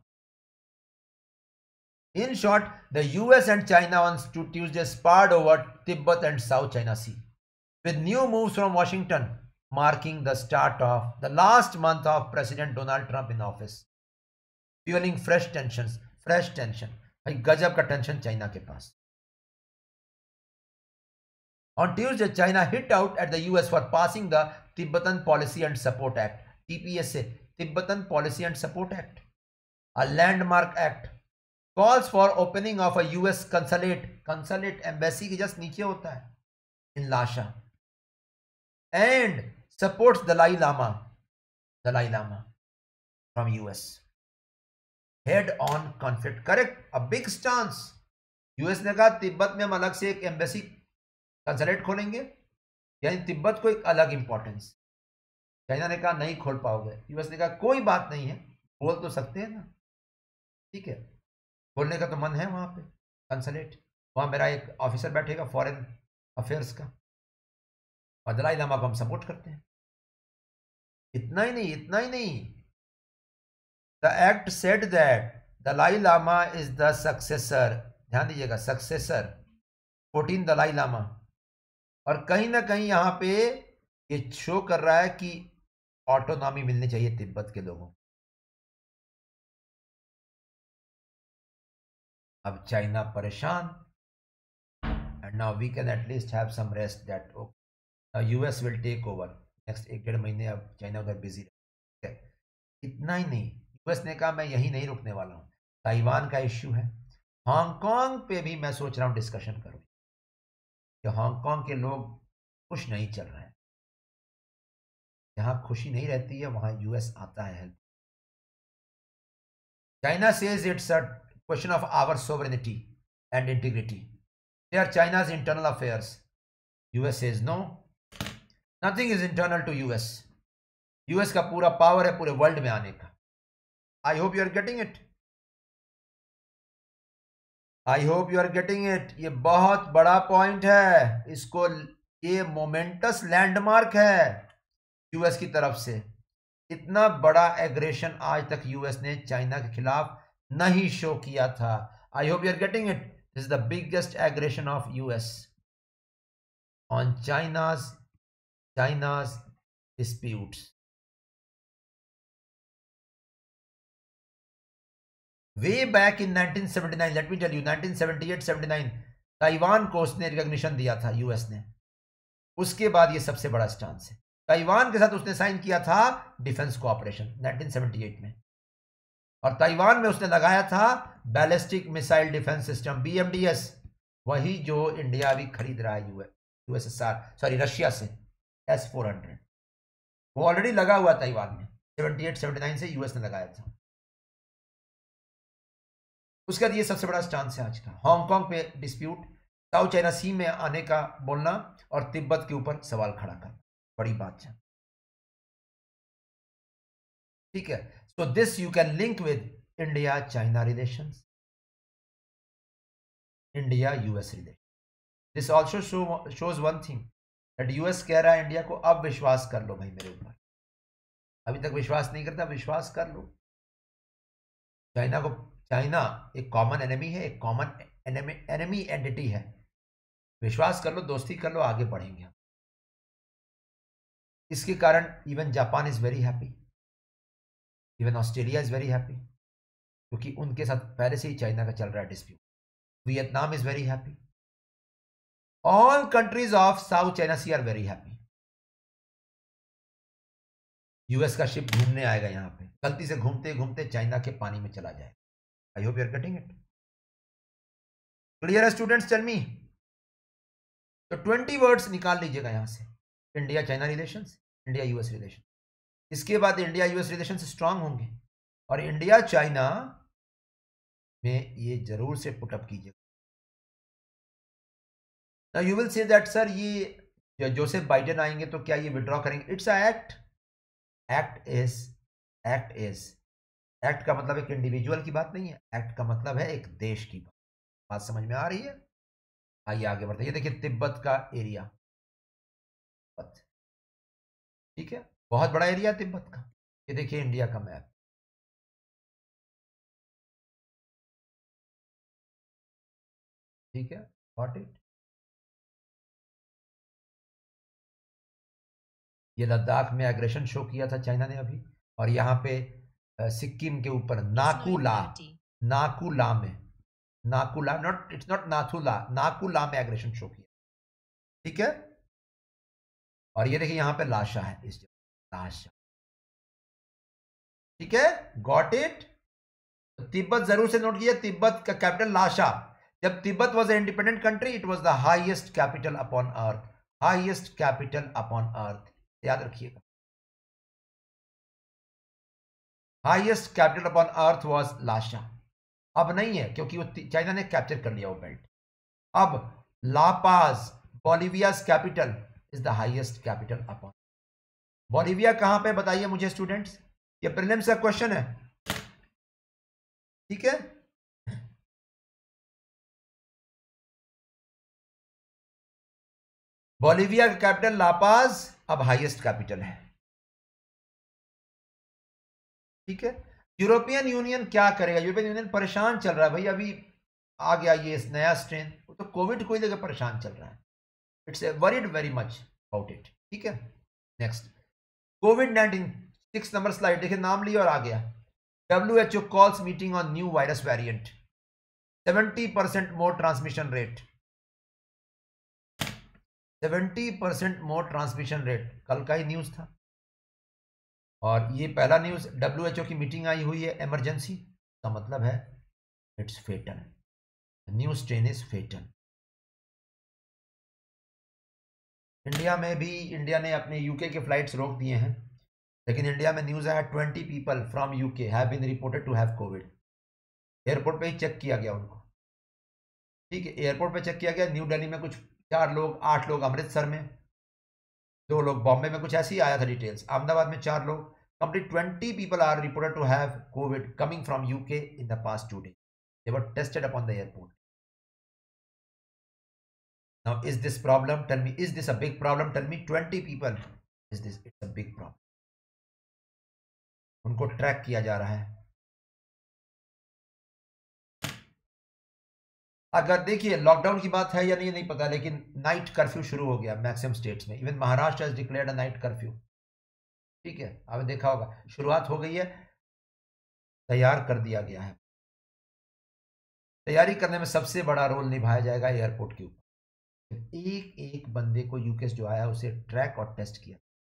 In short, the US and China on Tuesday sparred over Tibet and South China Sea, with new moves from Washington marking the start of the last month of President Donald Trump in office, fueling fresh tension. भाई गजब का tension China के पास। On Tuesday, China hit out at the US for passing the Tibetan Policy and Support Act, TPSA, Tibetan Policy and Support Act, a landmark act. Calls for opening of a US consulate embassy के just नीचे होता है in Lhasa, and supports Dalai Lama from US. Head on conflict, correct, a big stance. US ने कहा तिब्बत में हम अलग से एक एम्बेसी कंसलेट खोलेंगे, यानी तिब्बत को एक अलग इंपॉर्टेंस। चाइना ने कहा नहीं खोल पाओगे। यूएस ने कहा कोई बात नहीं है, बोल तो सकते हैं ना, ठीक है, खोलने का तो मन है वहां पे कंसलेट। वहां मेरा एक ऑफिसर बैठेगा फॉरेन अफेयर्स का, और दलाई लामा को हम सपोर्ट करते हैं। इतना ही नहीं, the act said that Dalai Lama is the successor, ध्यान दीजिएगा, सक्सेसर 14 दलाई लामा। और कहीं ना कहीं यहां पे ये शो कर रहा है कि ऑटोनॉमी मिलनी चाहिए तिब्बत के लोगों को। अब चाइना परेशान, and now we can at least have some rest that okay, US will take over next 1-1.5 महीने। अब चाइना उधर बिजी है। इतना ही नहीं, यूएस ने कहा मैं यही नहीं रुकने वाला हूं, ताइवान का इश्यू है, हांगकांग पे भी मैं सोच रहा हूं डिस्कशन करूं, कि हांगकांग के लोग खुश नहीं चल रहे हैं। जहां खुशी नहीं रहती है वहां यूएस आता है help. China says it's a question of our sovereignty and integrity, they are China's internal affairs. US says no, nothing is internal to US. US का पूरा पावर है पूरे वर्ल्ड में आने का। I hope you are getting it. ये बहुत बड़ा पॉइंट है, इसको, ये मोमेंटस लैंडमार्क है यूएस की तरफ से। इतना बड़ा एग्रेशन आज तक यूएस ने चाइना के खिलाफ नहीं शो किया था। I hope you are getting it. This is the biggest aggression of US on China's disputes. Way back in 1979, let me tell you, 1978-79 Taiwan को उसने रिकॉग्निशन दिया था यूएस ने। उसके बाद ये सबसे बड़ा स्टांस है। ताइवान के साथ उसने साइन किया था डिफेंस कोऑपरेशन 1978 में, और ताइवान में उसने लगाया था ballistic missile defence system BMDS, वही जो इंडिया अभी खरीद रहा है यूएसएसआर सॉरी रशिया से S-400, वो ऑलरेडी लगा हुआ ताइवान में 78-79 से यूएस ने लगाया था। उसके बाद ये सबसे बड़ा स्टांस है आज का। हांगकांग पे डिस्प्यूट, साउथ चाइना सी में आने का बोलना और तिब्बत के ऊपर सवाल खड़ा करना, बड़ी बात है। ठीक है, so this you can link with India China relations, India US relation. This also shows one thing that US कह रहा है इंडिया को, अब विश्वास कर लो भाई मेरे ऊपर, अभी तक विश्वास नहीं करता, विश्वास कर लो। चाइना एक कॉमन एनिमी है, एक कॉमन एनिमी एंटिटी है, विश्वास कर लो, दोस्ती कर लो, आगे बढ़ेंगे। इसके कारण even Japan is very happy, even Australia is very happy, क्योंकि उनके साथ पहले से ही चाइना का चल रहा है dispute. Vietnam is very happy, all countries of South China Sea are very happy. US का शिप घूमने आएगा यहां पे, गलती से घूमते घूमते चाइना के पानी में चला जाए। I hope you are getting it. Clear है स्टूडेंट्स, टेल मी। तो 20 वर्ड्स निकाल लीजिएगा यहां से, India China relations, India US relation. इसके बाद इंडिया यूएस रिलेशन स्ट्रांग होंगे, और इंडिया चाइना में ये जरूर से पुटअप कीजिएगा। Now you will say that sir ये जोसेफ बाइडेन आएंगे तो क्या ये विड्रॉ करेंगे? It's a act. एक्ट का मतलब एक इंडिविजुअल की बात नहीं है, एक्ट का मतलब है एक देश की बात समझ में आ रही है? आइए आगे बढ़ते हैं। ये देखिए तिब्बत का एरिया, ठीक है, बहुत बड़ा एरिया तिब्बत का। ये देखिए इंडिया का मैप, ठीक है, गॉट इट। ये लद्दाख में एग्रेशन शो किया था चाइना ने अभी, और यहाँ पे सिक्किम के ऊपर नाकुला में not it's not Nathu La, Naku La में एग्रेशन शो किया, ठीक है। और ये देखिए यहाँ पे लाशा है, इस जगह लाशा, ठीक है, गॉट इट। तिब्बत जरूर से नोट किया, तिब्बत का कैपिटल लाशा। जब Tibet was a independent country, it was the highest capital upon earth, highest capital upon earth, याद रखिएगा। Highest capital upon earth was Lhasa. अब नहीं है, क्योंकि वो चाइना ने कैप्चर कर लिया वो बेल्ट। अब La Paz, Bolivia's capital, is the highest capital upon. Bolivia कहां पे बताइए मुझे स्टूडेंट्स, ये प्रीलिम्स का क्वेश्चन है, ठीक है। बोलिविया का कैपिटल लापाज अब हाईएस्ट कैपिटल है, ठीक है। यूरोपियन यूनियन क्या करेगा? यूरोपियन यूनियन परेशान चल रहा है भाई, अभी आ गया ये नया स्ट्रेन, तो कोविड को ही लेकर परेशान चल रहा है। It's worried very much about it, ठीक है। नेक्स्ट, कोविड-19, 6 नंबर स्लाइड देखिए, नाम लिया और आ गया। WHO calls meeting on new virus variant, 70% more transmission rate, 70% more transmission rate, कल का ही न्यूज था। और ये पहला न्यूज, WHO की मीटिंग आई हुई है इमरजेंसी, का मतलब है it's fatal, new strain is fatal. India में भी इंडिया ने अपने यूके के फ्लाइट्स रोक दिए हैं, लेकिन इंडिया में न्यूज आया 20 people from UK have been reported to have covid. Airport पे ही चेक किया गया उनको, ठीक है, एयरपोर्ट पे चेक किया गया। न्यू दिल्ली में कुछ 4 लोग, 8 लोग अमृतसर में, 2 लोग बॉम्बे में, कुछ ऐसी आया था डिटेल्स। अहमदाबाद में 4 लोग, complete 20 people are reported to have COVID coming from UK in the past 2 days. They were tested upon the airport. Now, is this problem? Tell me, is this a big problem? Tell me, 20 people. Is this? It's a big problem. उनको track किया जा रहा है। अगर देखिए lockdown की बात है या नहीं नहीं पता, लेकिन नाइट कर्फ्यू शुरू हो गया मैक्सिमम स्टेट्स में। Even Maharashtra has declared a night curfew. ठीक है, आपने देखा होगा शुरुआत हो गई है, तैयार कर दिया गया है। तैयारी करने में सबसे बड़ा रोल निभाया जाएगा एयरपोर्ट के ऊपर। एक एक बंदे को यूके जो आया उसे ट्रैक और टेस्ट किया।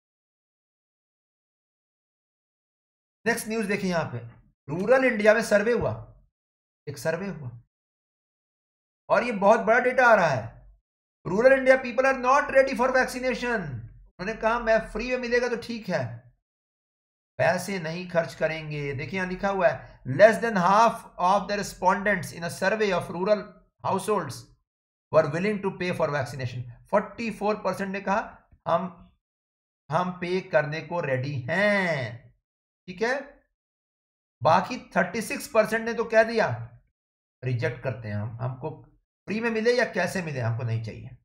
नेक्स्ट न्यूज देखिए यहां पे, रूरल इंडिया में सर्वे हुआ, एक सर्वे हुआ और ये बहुत बड़ा डेटा आ रहा है। Rural India people are not ready for vaccination. उन्होंने कहा मैं फ्री में मिलेगा तो ठीक है, पैसे नहीं खर्च करेंगे। देखिए यहां लिखा हुआ है less than half of the respondents in a survey of rural households were willing to pay for vaccination. 44% ने कहा हम पे करने को रेडी हैं। ठीक है, बाकी 36% ने तो कह दिया रिजेक्ट करते हैं, हम हमको फ्री में मिले या कैसे मिले हमको नहीं चाहिए।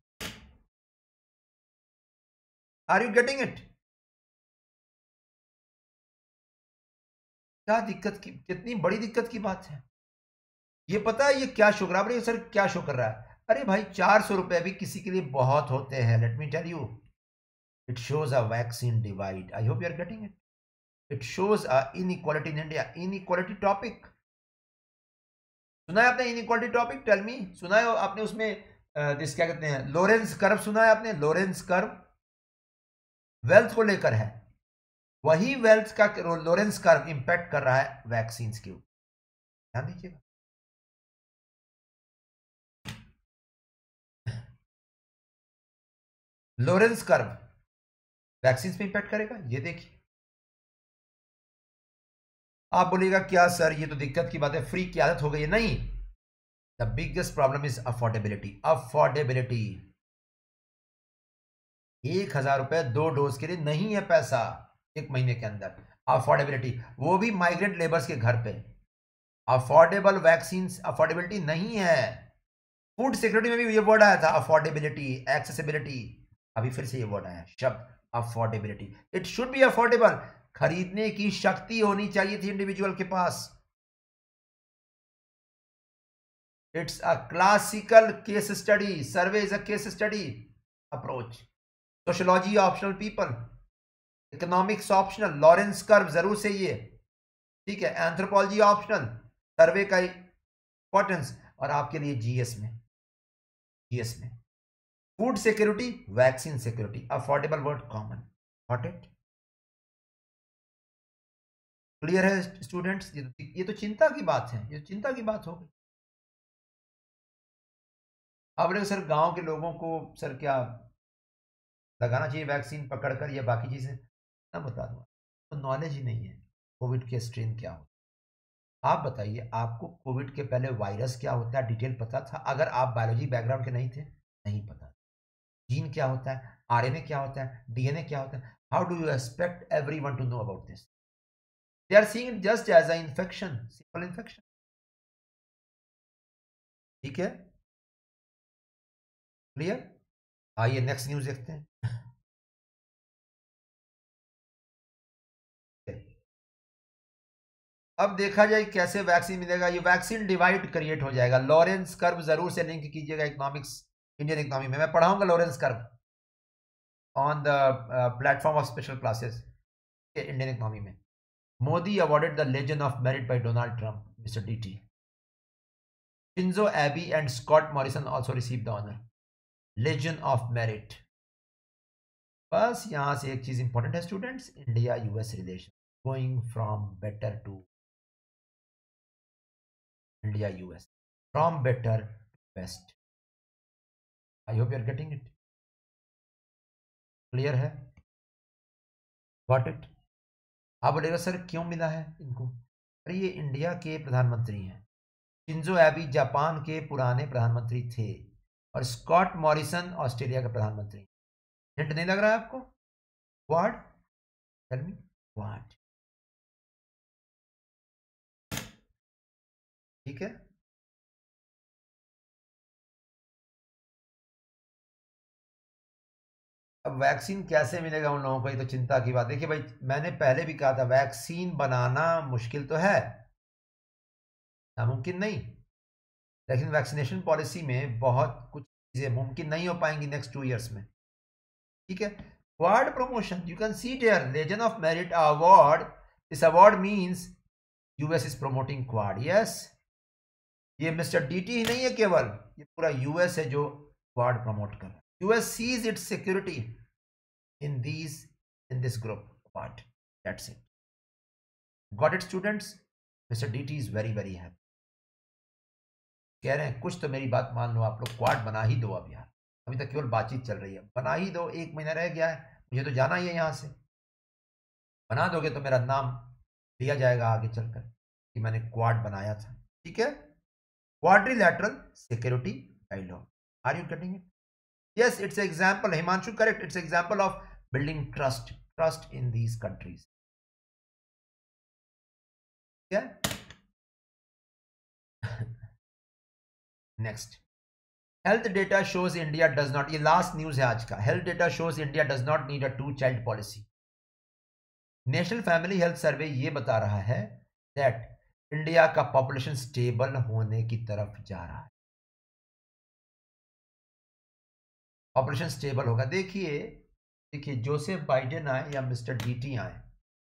Are you getting it? क्या दिक्कत की, कितनी बड़ी दिक्कत की बात है ये। पता है ये क्या शो कर रहा है सर, क्या शो कर रहा है? अरे भाई 400 रुपए भी किसी के लिए बहुत होते हैं। Let me tell you, it shows a vaccine divide. I hope you are getting it. It shows a inequality in India. Inequality topic सुना है आपने? इनइक्वालिटी टॉपिक, टेल मी, सुना है आपने? उसमें जिस क्या कहते हैं लोरेंस कर्व, सुना है आपने? लोरेंस कर्व वेल्थ को लेकर है, वही वेल्थ का लोरेंस कर्व इंपैक्ट कर रहा है वैक्सीन के ऊपर। ध्यान दीजिएगा। लोरेंस कर्व वैक्सीन पे इंपैक्ट करेगा, ये देखिए। आप बोलिएगा क्या सर ये तो दिक्कत की बात है, फ्री की आदत हो गई है। नहीं, the biggest problem is affordability. Affordability 1,000 रुपए 2 डोज के लिए नहीं है पैसा एक महीने के अंदर। अफोर्डेबिलिटी, वो भी माइग्रेंट लेबर्स के घर पे। अफोर्डेबल वैक्सीन अफोर्डेबिलिटी नहीं है। फूड सिक्योरिटी में भी ये वर्ड आया था, अफोर्डेबिलिटी, एक्सेसिबिलिटी। अभी फिर से ये वर्ड आया शब्द affordability. It should be affordable. खरीदने की शक्ति होनी चाहिए थी इंडिविजुअल के पास। It's a classical case study. Survey is a case study approach. Sociology optional people, economics optional, Lorenz curve जरूर से ये। ठीक है, एंथ्रोपोलॉजी ऑप्शनल, सर्वे का इंपॉर्टेंस, और आपके लिए जीएस में, जीएस में food security, vaccine security, affordable word common. Got it? Clear है स्टूडेंट्स? ये तो चिंता की बात है, ये चिंता की बात हो गई। अब सर गांव के लोगों को सर क्या लगाना चाहिए वैक्सीन पकड़कर या बाकी चीजें? ना बता दूंगा, तो नॉलेज ही नहीं है कोविड के स्ट्रेन क्या होता है। आप बताइए, आपको कोविड के पहले वायरस क्या होता है डिटेल पता था? अगर आप बायोलॉजी बैकग्राउंड के नहीं थे, नहीं पता। जीन क्या होता है, आरएनए क्या होता है, डीएनए क्या होता है? How do you expect everyone to know about this? They are seeing it just as a infection, simple infection. ठीक है, क्लियर? आइए नेक्स्ट न्यूज देखते हैं। अब देखा जाए कैसे वैक्सीन मिलेगा। ये वैक्सीन डिवाइड क्रिएट हो जाएगा। लॉरेंस कर्व जरूर से लिंक कीजिएगा इकोनॉमिक्स, इंडियन इकोनॉमी में मैं पढ़ाऊंगा Lorenz curve on the platform of special classes Indian economy में। Modi awarded the legend of merit by Donald Trump, mister DT. Shinzo Abe and Scott Morrison also receive the honour, legend of merit. बस यहां से एक चीज important है students, India US relation going from better to, India US from better to best. I hope you are getting it. Clear है? Got it? आप बोलेगा sir क्यों मिला है इनको? अरे ये इंडिया के प्रधानमंत्री हैं, शिंजो एबी जापान के पुराने प्रधानमंत्री थे, और स्कॉट मॉरिसन ऑस्ट्रेलिया का प्रधानमंत्री। हिंट नहीं लग रहा है आपको? व्हाट? Tell me what? ठीक है, अब वैक्सीन कैसे मिलेगा उन लोगों को, ये तो चिंता की बात। देखिए भाई, मैंने पहले भी कहा था वैक्सीन बनाना मुश्किल तो है, नामुमकिन नहीं, लेकिन वैक्सीनेशन पॉलिसी में बहुत कुछ चीजें मुमकिन नहीं हो पाएंगी नेक्स्ट 2 इयर्स में। ठीक है। Quad promotion, you can see there legend of merit award, this award means US is promoting quad. Yes, ये मिस्टर डीटी ही नहीं है केवल, ये पूरा यूएस है जो क्वाड प्रमोट कर रहा है। US sees its security in this group quad, that's it. Got it students, mister DT is very very happy. कह रहे हैं कुछ तो मेरी बात मान लो आप लोग, क्वाड बना ही दो अब यार, अभी तक केवल बातचीत चल रही है, बना ही दो, 1 महीना रह गया है, मुझे तो जाना ही है यहाँ से। बना दोगे तो मेरा नाम लिया जाएगा आगे चलकर कि मैंने क्वाड बनाया था। ठीक है, quadrilateral security dialogue, are you getting it? Yes, it's example, Himanshu correct, it's example of building trust in these countries. क्या next, health data shows India does not, ये लास्ट न्यूज है आज का, health data shows India does not need a 2 child policy. National family health survey ये बता रहा है that India का पॉपुलेशन स्टेबल होने की तरफ जा रहा है, पॉपुलेशन स्टेबल होगा। देखिए देखिए, जोसेफ बाइडेन आए या मिस्टर डीटी आए,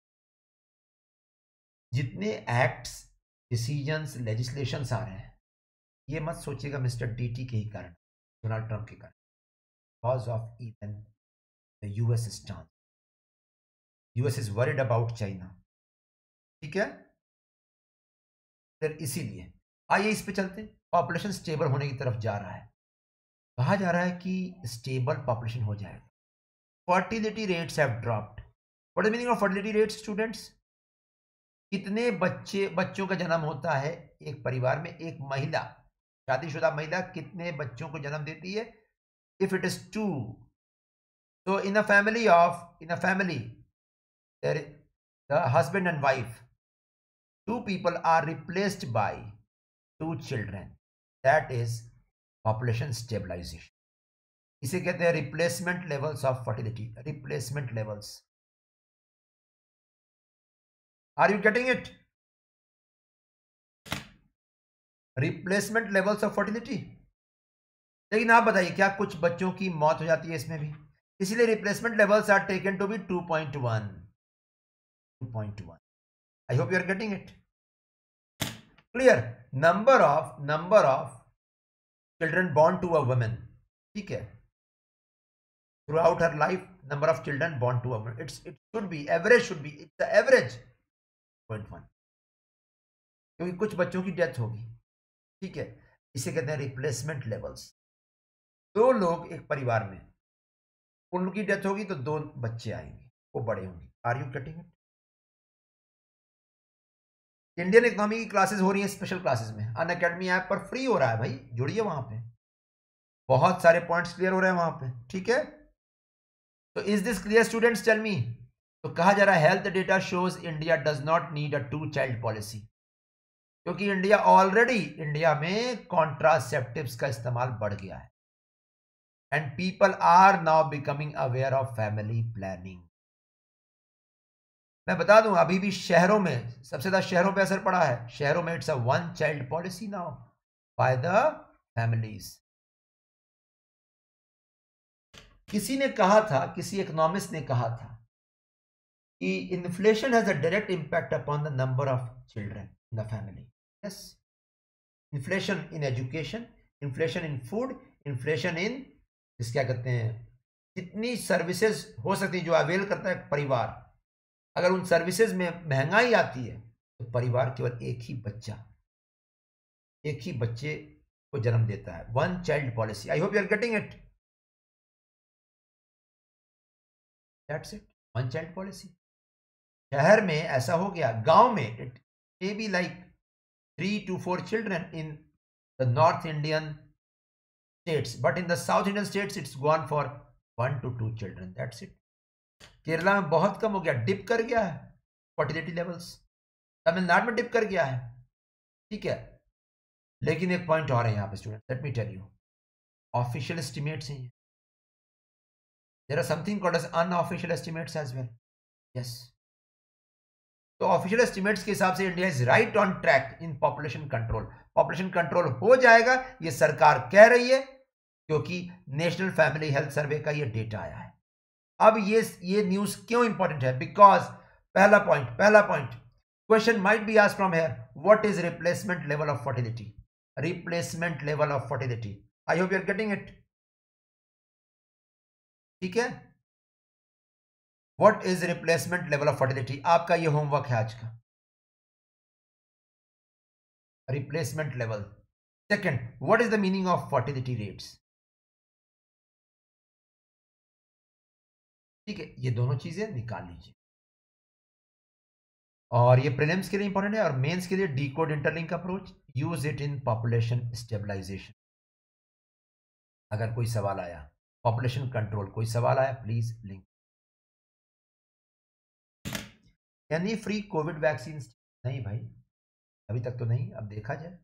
जितने एक्ट्स, डिसीजंस, लेजिस्लेशंस आ रहे हैं, ये मत सोचिएगा मिस्टर डीटी के ही कारण, डोनाल्ड ट्रंप के कारण, because of even the US stance, US is worried about China. ठीक है, फिर इसीलिए आइए इस पे चलते हैं। पॉपुलेशन स्टेबल होने की तरफ जा रहा है, कहा जा रहा है कि स्टेबल पॉपुलेशन हो जाएगा। Fertility rates have dropped. What is meaning of fertility rates students? कितने बच्चों का जन्म होता है एक परिवार में, एक महिला, शादीशुदा महिला कितने बच्चों को जन्म देती है? इफ इट इज 2, तो in a family the husband and wife, 2 people are replaced by 2 children, that is population stabilization। इसे कहते हैं replacement levels of fertility, replacement levels. Are you getting it? Replacement levels of fertility. लेकिन आप बताइए, क्या कुछ बच्चों की मौत हो जाती है इसमें भी? इसलिए replacement levels are taken to be 2.1, 2.1। I hope you are getting it clear. Number of children born to a woman, ठीक है, throughout her life, number of children born to a woman, it should be average, should be, it's the average 0.1, क्योंकि कुछ बच्चों की death होगी। ठीक है, इसे कहते हैं रिप्लेसमेंट लेवल्स। 2 लोग एक परिवार में, उनकी डेथ होगी तो 2 बच्चे आएंगे, वो बड़े होंगे। Are you getting it? Indian economy की क्लासेस हो रही हैं स्पेशल क्लासेस में, अन अकेडमी ऐप पर फ्री हो रहा है भाई, जुड़िए वहां पे, बहुत सारे पॉइंट्स क्लियर हो रहे हैं वहां पे। ठीक है, तो is this clear students, tell me. तो कहा जा रहा है health data shows India does not need a 2 child policy, क्योंकि इंडिया में कॉन्ट्रासेप्टिव्स का इस्तेमाल बढ़ गया है, and people are now becoming aware of family planning. मैं बता दूं, अभी भी शहरों में, सबसे ज्यादा शहरों पे असर पड़ा है, शहरों में it's a 1 child policy now by the families. किसी ने कहा था, किसी इकोनॉमिस्ट ने कहा था कि inflation has a direct impact upon the number of children in the family. Yes, inflation in education, inflation in food, inflation in इस क्या कहते हैं, जितनी सर्विसेज हो सकती जो अवेल करता है परिवार, अगर उन सर्विसेज में महंगाई आती है तो परिवार केवल एक ही बच्चे को जन्म देता है। 1 child policy, I hope you are getting it, that's it, 1 child policy. शहर में ऐसा हो गया, गांव में it may be like 3 to 4 children in the north Indian states, but in the South Indian states it's gone for 1 to 2 children, that's it। Kerala में बहुत कम हो गया, डिप कर गया है फर्टिलिटी लेवल्स, तमिलनाडु में डिप कर गया है। ठीक है, लेकिन एक पॉइंट और है यहाँ पे student, let me tell you, official estimates हैं, there are something called as unofficial estimates as well. Yes, तो ऑफिशियल एस्टिमेट्स के हिसाब से India is right on track in population control. Population control हो जाएगा, ये सरकार कह रही है, क्योंकि नेशनल फैमिली हेल्थ सर्वे का ये डेटा आया है। अब ये न्यूज क्यों इंपॉर्टेंट है? बिकॉज पहला point question might be asked from here, what is replacement level of fertility? Replacement level of fertility, I hope you are getting it. ठीक है, what is replacement level of fertility, आपका ये homework है आज का। Replacement level. Second, what is the meaning of fertility rates? ठीक है, ये दोनों चीजें निकाल लीजिए। और ये प्रीलिम्स के लिए इंपॉर्टेंट है, और मेंस के लिए decode interlink approach, use it in population stabilization. अगर कोई सवाल आया, पॉपुलेशन कंट्रोल कोई सवाल आया, please link. Any free covid vaccine? नहीं भाई, अभी तक तो नहीं, अब देखा जाए।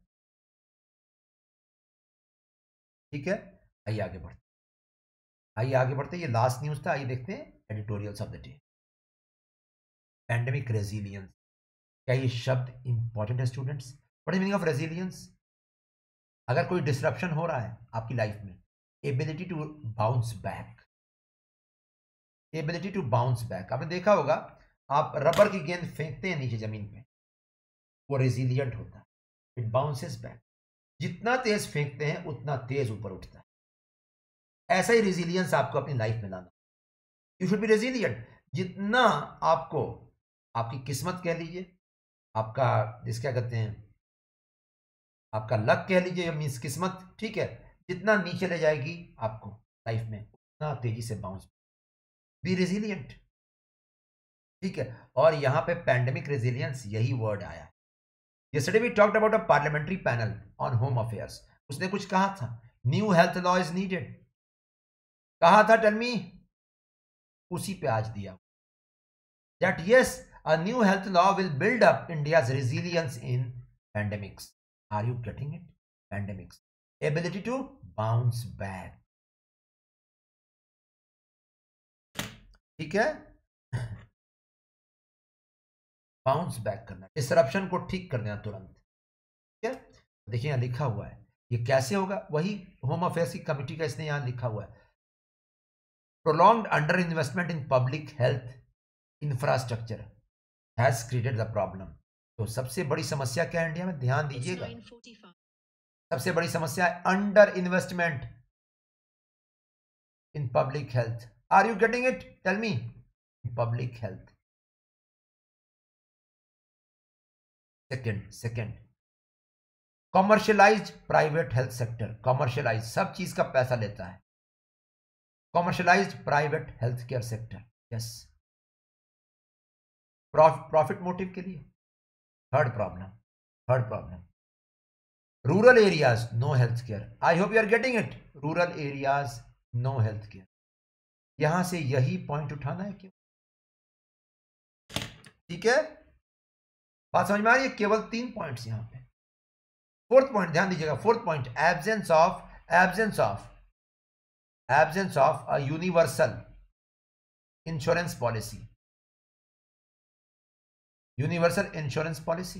ठीक है, आइए आगे बढ़ते, ये लास्ट न्यूज था। आइए देखते हैं editorials of the day. Pandemic resilience, क्या ये शब्द इंपॉर्टेंट है students? What is meaning of resilience? अगर कोई डिसरप्शन हो रहा है आपकी लाइफ में, ability to bounce back. Ability to bounce back, आपने देखा होगा, आप रबर की गेंद फेंकते हैं नीचे जमीन पे, वो रेजिलियंट होता है, इट बाउंसेस बैक। जितना तेज फेंकते हैं उतना तेज ऊपर उठता है। ऐसा ही रेजिलियंस आपको अपनी लाइफ में लाना। You should be resilient. जितना आपको, आपकी किस्मत कह लीजिए, आपका जिस क्या कहते हैं, आपका लक कह लीजिए, मीन्स किस्मत, ठीक है, जितना नीचे ले जाएगी आपको लाइफ में, उतना तेजी से बाउंस। B resilient. ठीक है, और यहां पे पैंडेमिक रेजिलियंस यही वर्ड आया। Yesterday we talked about a parliamentary panel on home affairs. उसने कुछ कहा था, new health law is needed, कहा था, टेल मी, उसी पे आज दिया that yes, a new health law will build up India's resilience in pandemics. Are you getting it? Pandemics, ability to bounce back. ठीक है, बाउंस बैक करना, disruption को ठीक कर देना तुरंत। ठीक है, देखिए यहां लिखा हुआ है, ये कैसे होगा? वही होम अफेयर्स की कमिटी का इसने यहां लिखा हुआ है, prolonged under investment in public health infrastructure has created the problem. तो सबसे बड़ी समस्या क्या है इंडिया में? ध्यान दीजिएगा, सबसे बड़ी समस्या है under investment in public health. Are you getting it? Tell me, public health. Second, commercialized private health sector. Commercialize, सब चीज का पैसा लेता है। Commercialized private health care sector, yes, profit motive के लिए। Third problem, rural areas no health care. I hope you are getting it. Rural areas no health care, यहां से यही पॉइंट उठाना है क्यों? ठीक है, बात समझ में आ रही है? केवल 3 पॉइंट्स यहां पे। फोर्थ पॉइंट ध्यान दीजिएगा, fourth point, absence of a universal insurance policy. Universal insurance policy,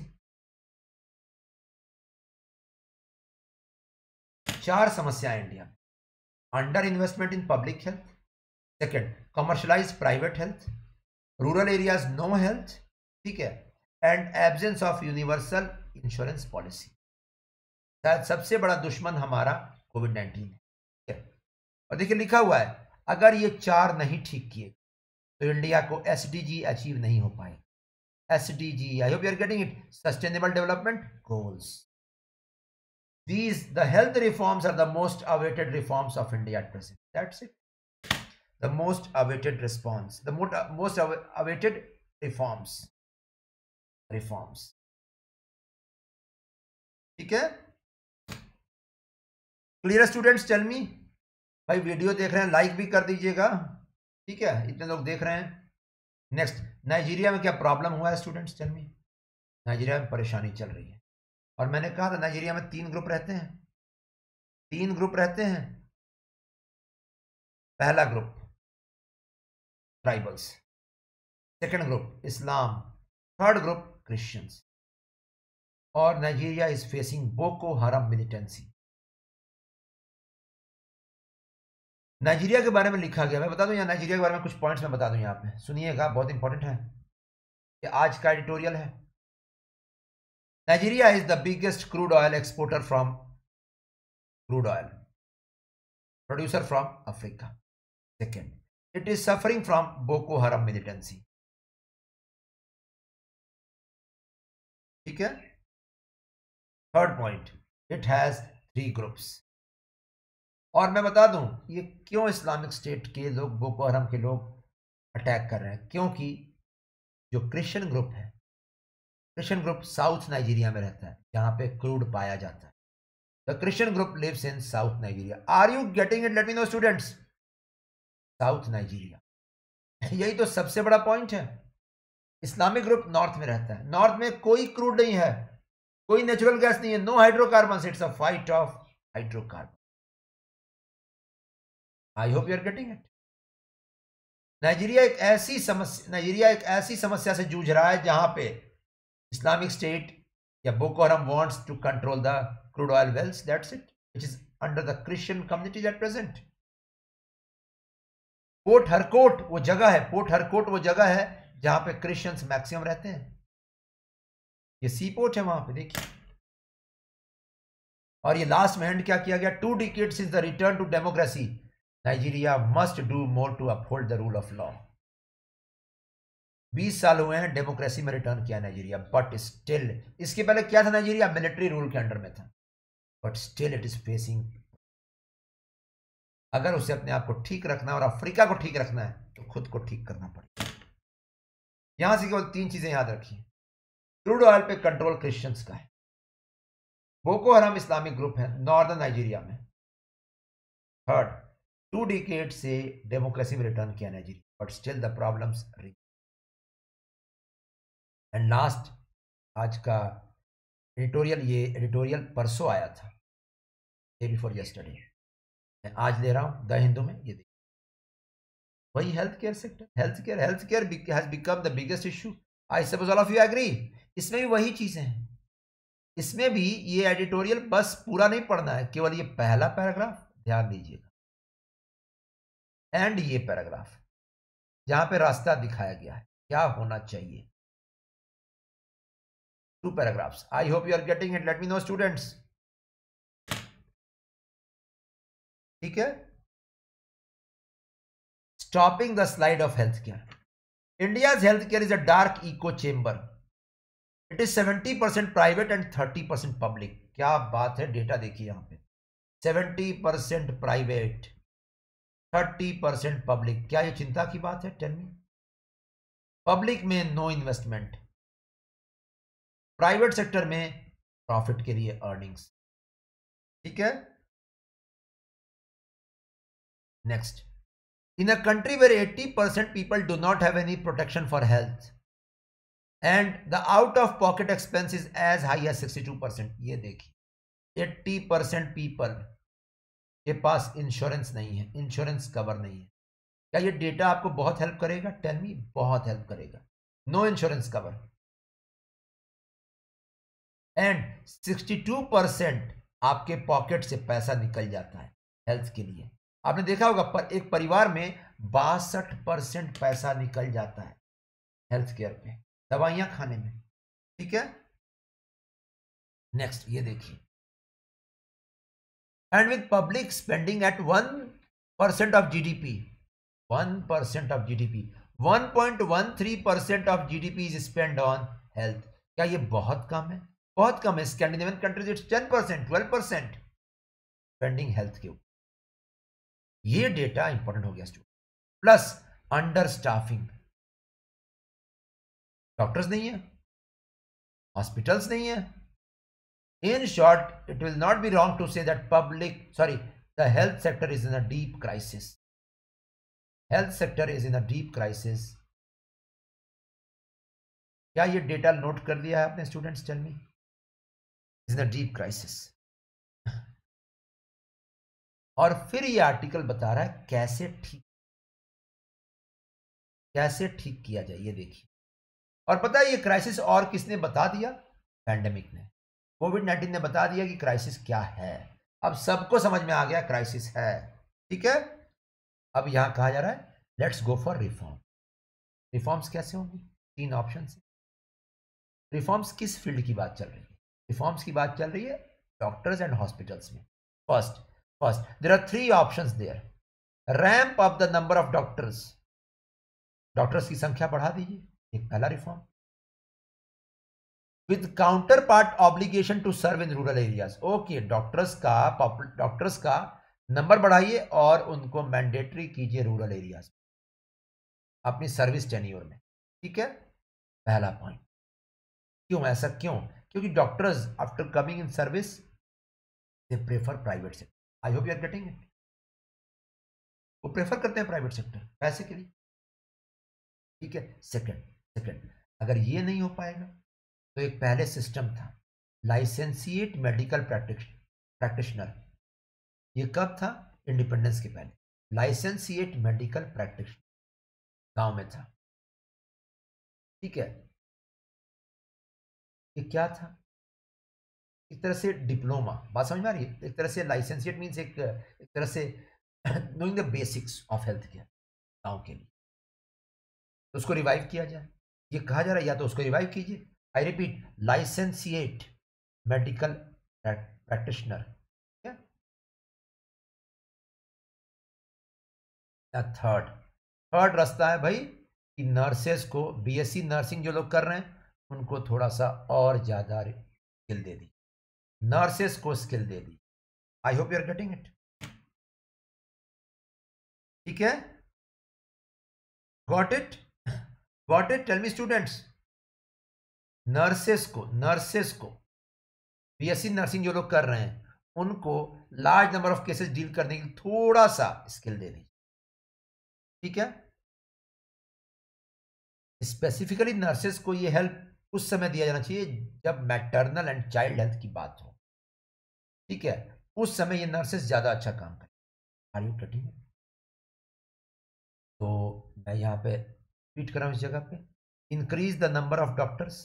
4 समस्याएं इंडिया में, under investment in public health, second commercialize private health, rural areas no health, ठीक है, and absence of universal insurance policy. शायद सबसे बड़ा दुश्मन हमारा कोविड-19 है, ठीक है। और देखिए लिखा हुआ है, अगर ये 4 नहीं ठीक किए तो इंडिया को एसडीजी अचीव नहीं हो पाएगा। SDG, I hope you are getting it, Sustainable Development Goals. The health reforms are the most awaited reforms of India at present. That's it. The most awaited response, the most awaited reforms. ठीक है, clear students? Tell मी। भाई video देख रहे हैं, like भी कर दीजिएगा, ठीक है, इतने लोग देख रहे हैं। नेक्स्ट, नाइजीरिया में क्या प्रॉब्लम हुआ है स्टूडेंट्स? टेल मी। नाइजीरिया में परेशानी चल रही है, और मैंने कहा था नाइजीरिया में 3 ग्रुप रहते हैं, 3 ग्रुप रहते हैं। पहला group tribals, second group Islam, third group Christians. और Nigeria is facing Boko Haram militancy. Nigeria के बारे में लिखा गया, मैं बता दूं यहाँ नाइजीरिया के बारे में कुछ पॉइंट्स मैं बता दूं यहाँ पे, सुनिएगा, बहुत इंपॉर्टेंट है, ये आज का एडिटोरियल है। Nigeria is the biggest crude oil exporter from crude oil producer from Africa. Second, it is suffering from Boko Haram militancy. ठीक है। Third point, it has 3 groups. और मैं बता दूं ये क्यों इस्लामिक स्टेट के लोग, बोको हराम के लोग अटैक कर रहे हैं, क्योंकि जो क्रिश्चियन ग्रुप है, क्रिश्चियन ग्रुप साउथ नाइजीरिया में रहता है जहां पे क्रूड पाया जाता है। The Christian group lives in south Nigeria. Are you getting it? Let me know students. South Nigeria, यही तो सबसे बड़ा पॉइंट है। इस्लामिक ग्रुप नॉर्थ में रहता है, नॉर्थ में कोई क्रूड नहीं है, कोई नेचुरल गैस नहीं है, no hydrocarbon, it's a fight of hydrocarbon. I hope you are getting it. Nigeria एक ऐसी समस्या से जूझ रहा है जहां पे इस्लामिक स्टेट या Boko Haram wants to control the crude oil wells, that's it, which is under the Christian communities at present. Port Harcourt वो जगह है, पोर्ट हरकोट वो जगह है जहां पे क्रिश्चियंस मैक्सिमम रहते हैं। ये सी पोर्ट है वहां पे, देखिए। और ये लास्ट में एंड क्या किया गया? 2 decades since the return to democracy, Nigeria must do more to uphold the rule of law. 20 साल हुए हैं डेमोक्रेसी में रिटर्न किया नाइजीरिया, बट स्टिल, इसके पहले क्या था? नाइजीरिया मिलिट्री रूल के अंडर में था, but still it is facing. अगर उसे अपने आप को ठीक रखना है और अफ्रीका को ठीक रखना है तो खुद को ठीक करना पड़ेगा। यहां से केवल 3 चीजें याद रखिए। क्रूड ऑयल पे कंट्रोल क्रिश्चियंस का है, बोको हराम इस्लामिक ग्रुप है नॉर्दर्न नाइजीरिया में। थर्ड, 2 decades से डेमोक्रेसी में रिटर्न किया Nigeria, but still the problems. And last, आज का एडिटोरियल, ये एडिटोरियल परसों आया था, डे बिफोर यस्टरडे, मैं आज ले रहा हूं द हिंदू में। ये देखिए, वही health care sector, health care has become the biggest issue. I suppose all of you agree. इसमें भी वही चीजें हैं, इसमें भी ये एडिटोरियल बस पूरा नहीं पढ़ना है, केवल ये पहला पैराग्राफ ध्यान दीजिएगा, एंड ये पैराग्राफ जहां पे रास्ता दिखाया गया है क्या होना चाहिए। 2 paragraphs. I hope you are getting it. Let me know students. ठीक है। Stopping the slide of healthcare. India's healthcare is a dark echo chamber. It is 70% private and 30% public. क्या बात है, डेटा देखिए यहां पे, 70% प्राइवेट, 30% पब्लिक। क्या ये चिंता की बात है? Tell me. पब्लिक में नो इन्वेस्टमेंट, प्राइवेट सेक्टर में प्रॉफिट के लिए अर्निंग्स। ठीक है। Next, in a country where 80% people do not have any protection for health and the out of pocket expense is as high as 62%, ये देखिए 80% people के पास insurance नहीं है, इंश्योरेंस कवर नहीं है। क्या ये डेटा आपको बहुत हेल्प करेगा? टेल मी, बहुत हेल्प करेगा। नो इंश्योरेंस कवर एंड 62% आपके पॉकेट से पैसा निकल जाता है हेल्थ के लिए। आपने देखा होगा पर एक परिवार में 62% पैसा निकल जाता है हेल्थ केयर पे, दवाइयां खाने में। ठीक है। नेक्स्ट ये देखिए, and with public spending at 1% of GDP, 1% of GDP, 1.13% of GDP is spend on health. क्या ये बहुत कम है? बहुत कम है। Scandinavian countries it's 10%, 12% spending health के ऊपर। ये डेटा इंपॉर्टेंट हो गया student. Plus under staffing, doctors नहीं है, हॉस्पिटल्स नहीं है। In short, it will not be wrong to say that the health sector is in a deep crisis. Health sector is in a deep crisis. क्या ये data note कर लिया है आपने students? Tell me, is in a deep crisis. और फिर ये article बता रहा है कैसे ठीक। कैसे ठीक किया जाए ये देखिए। और पता है ये क्राइसिस और किसने बता दिया? पैंडेमिक ने, कोविड-19 ने बता दिया कि क्राइसिस क्या है। अब सबको समझ में आ गया क्राइसिस है। ठीक है, अब यहां कहा जा रहा है let's go for reform. Reforms कैसे होंगी? 3 ऑप्शन है। रिफॉर्म्स किस फील्ड की बात चल रही है? रिफॉर्म्स की बात चल रही है डॉक्टर्स एंड हॉस्पिटल्स में। First first there are 3 options there. Ramp up the number of doctors, doctors की संख्या बढ़ा दीजिए, एक पहला reform. With counter part obligation to serve in rural areas, okay, doctors का नंबर बढ़ाइए और उनको मैंडेटरी कीजिए रूरल एरियाज अपनी सर्विस टेन्योर में। ठीक है, पहला पॉइंट। क्यों ऐसा क्यों? क्योंकि doctors after coming in service they prefer private sector. I hope you are getting it. वो प्रेफर करते हैं प्राइवेट सेक्टर पैसे के लिए। ठीक है, सेकंड सेकंड अगर ये नहीं हो पाएगा तो एक पहले सिस्टम था लाइसेंसिएट मेडिकल प्रैक्टिशनर। ये कब था? इंडिपेंडेंस के पहले लाइसेंसिएट मेडिकल प्रैक्टिशनर गांव में था। ठीक है, ये क्या था? एक तरह से डिप्लोमा, बात समझ में आ रही है? एक तरह से लाइसेंसिएट मीन्स एक तरह से knowing the basics of health care गाँव के लिए। तो उसको रिवाइव किया जाए, ये कहा जा रहा है, या तो उसको रिवाइव कीजिए। I repeat, licentiate medical practitioner. Third third रास्ता है भाई कि नर्सेस को, बीएससी नर्सिंग जो लोग कर रहे हैं उनको थोड़ा सा और ज्यादा स्किल दे दी, नर्सेस को स्किल दे दी। I hope you are getting it. ठीक है, got it? Got it? Tell me students. Nurses को बीएससी नर्सिंग जो लोग कर रहे हैं उनको large number of cases deal करने के लिए थोड़ा सा स्किल दे दी। ठीक है, स्पेसिफिकली नर्सेस को ये हेल्प उस समय दिया जाना चाहिए जब मैटरनल एंड चाइल्ड हेल्थ की बात हो। ठीक है, उस समय ये नर्सेस ज्यादा अच्छा काम करें। Are you getting? तो मैं यहां पे ट्वीट कर रहा हूं इस जगह पे, increase the number of doctors,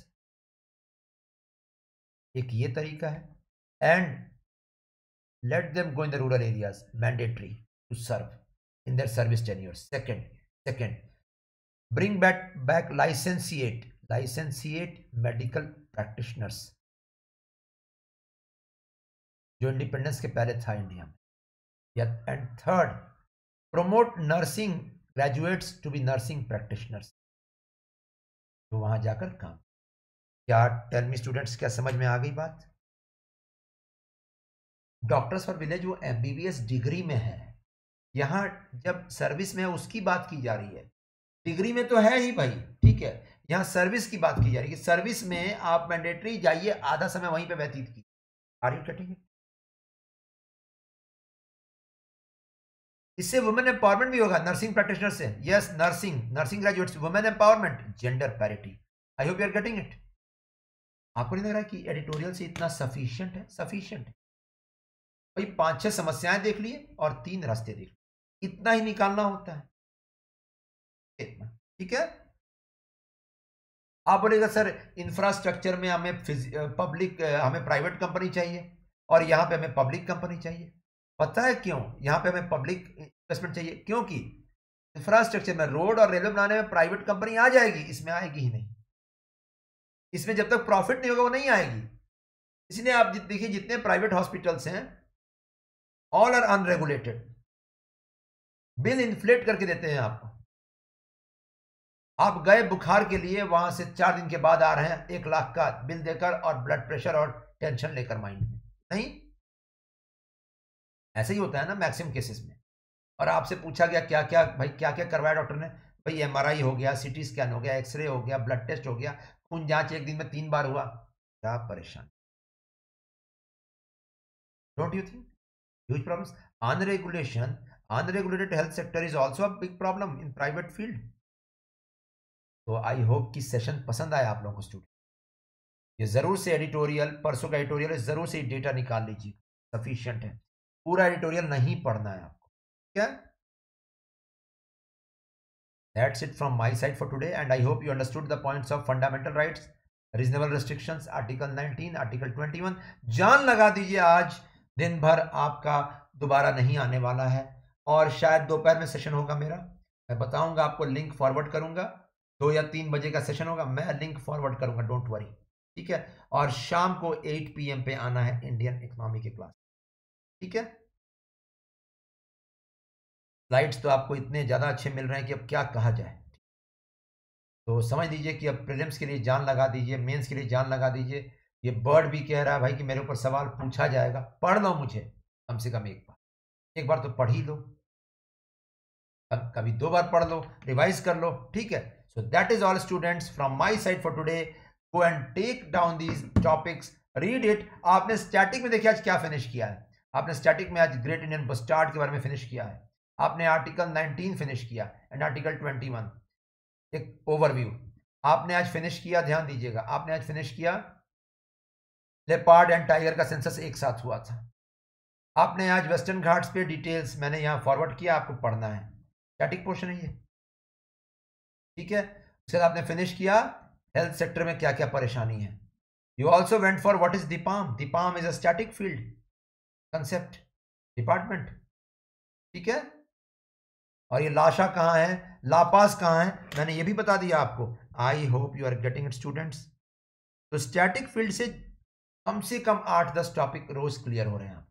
एक ये तरीका है। And let them go in the rural areas mandatory to serve in their service tenure. Second bring back licentiate medical practitioners जो इंडिपेंडेंस के पहले था इंडिया में। And third, promote nursing graduates to be nursing practitioners, तो वहां जाकर काम। क्या टेल मी स्टूडेंट्स, क्या समझ में आ गई बात? डॉक्टर्स फॉर विलेज वो एमबीबीएस डिग्री में है, यहां जब सर्विस में है उसकी बात की जा रही है। डिग्री में तो है ही भाई, ठीक है, यहां सर्विस की बात की जा रही है। सर्विस में आप मैंडेटरी जाइए, आधा समय वहीं पे व्यतीत कीजिए। Are you getting it? इससे वुमेन एम्पावरमेंट भी होगा नर्सिंग प्रैक्टिशनर से। Yes, nursing graduates, women empowerment, gender parity. I hope you are getting it. आपको नहीं लग रहा है कि एडिटोरियल से इतना सफिशिएंट है? सफिशिएंट है भाई, 5-6 समस्याएं देख लिए और 3 रास्ते देख लिए, इतना ही निकालना होता है, इतना। ठीक है, आप बोलेगा सर इंफ्रास्ट्रक्चर में हमें हमें प्राइवेट कंपनी चाहिए और यहां पे हमें पब्लिक कंपनी चाहिए। पता है क्यों यहां पे हमें पब्लिक इन्वेस्टमेंट चाहिए? क्योंकि इंफ्रास्ट्रक्चर में रोड और रेलवे बनाने में प्राइवेट कंपनी आ जाएगी, इसमें आएगी ही नहीं। इसमें जब तक प्रॉफिट नहीं होगा वो नहीं आएगी। इसलिए आप देखिए जितने प्राइवेट हॉस्पिटल्स हैं all are unregulated, bill inflate करके देते हैं आपको। आप गए बुखार के लिए, वहां से 4 दिन के बाद आ रहे हैं 1 लाख का बिल देकर और ब्लड प्रेशर और टेंशन लेकर माइंड में। नहीं, ऐसे ही होता है ना मैक्सिमम केसेस में। और आपसे पूछा गया क्या क्या भाई, क्या क्या करवाया डॉक्टर ने? भाई एमआरआई हो गया, सीटी स्कैन हो गया, एक्सरे हो गया, ब्लड टेस्ट हो गया, खून जांच 1 दिन में 3 बार हुआ। क्या परेशान, don't you think? Huge problems. Unregulated health sector is also a big problem in private field. तो आई होप कि सेशन पसंद आया आप लोगों को स्टूडेंट। ये जरूर से एडिटोरियल, परसों का एडिटोरियल जरूर से डेटा निकाल लीजिए, सफिशिएंट है। पूरा एडिटोरियल नहीं पढ़ना है आपको, क्या? That's it from my side for today, and I hope you understood the points of fundamental rights, reasonable restrictions, Article 19, Article 21. जान लगा दीजिए, आज दिन भर आपका दोबारा नहीं आने वाला है, और शायद दोपहर में सेशन होगा मेरा, मैं बताऊंगा आपको, लिंक फॉरवर्ड करूंगा, 2 या 3 बजे का सेशन होगा, मैं लिंक फॉरवर्ड करूंगा, डोंट वरी, ठीक है। और शाम को 8 PM पे आना है इंडियन इकोनॉमी की क्लास, ठीक है। स्लाइड्स तो आपको इतने ज़्यादा अच्छे मिल रहे हैं कि अब क्या कहा जाए। तो समझ लीजिए कि अब प्रीलिम्स के लिए जान लगा दीजिए, मेंस के लिए जान लगा दीजिए। ये बर्ड भी कह रहा है भाई कि मेरे ऊपर सवाल पूछा जाएगा, पढ़ लो मुझे कम से कम एक बार तो पढ़ ही लो, कभी 2 बार पढ़ लो, रिवाइज कर लो, ठीक है। So that is all students from my side for today. Go and take down these topics, read it. आपने स्टैटिक में देखिए आज क्या फिनिश किया है, आपने स्टैटिक में आज ग्रेट इंडियन बस्टार्ड के बारे में फिनिश किया है, आपने आर्टिकल 19 फिनिश किया एंड आर्टिकल 21, एक ओवरव्यू आपने आज फिनिश किया। ध्यान दीजिएगा, आपने आज फिनिश किया लेपर्ड एंड टाइगर का सेंसस एक साथ हुआ था, आपने आज वेस्टर्न घाट्स पे डिटेल्स मैंने यहां फॉरवर्ड किया, आपको पढ़ना है, स्टैटिक पोर्शन है ये, ठीक है। उसके बाद आपने फिनिश किया हेल्थ सेक्टर में क्या क्या परेशानी है। You also went for what is DIPAM, DIPAM is a static field concept department, ठीक है। और ये लाशा कहाँ है, लापास कहाँ है, मैंने ये भी बता दिया आपको। I hope you are getting it students. तो स्टैटिक फील्ड से कम 8-10 टॉपिक रोज क्लियर हो रहे हैं।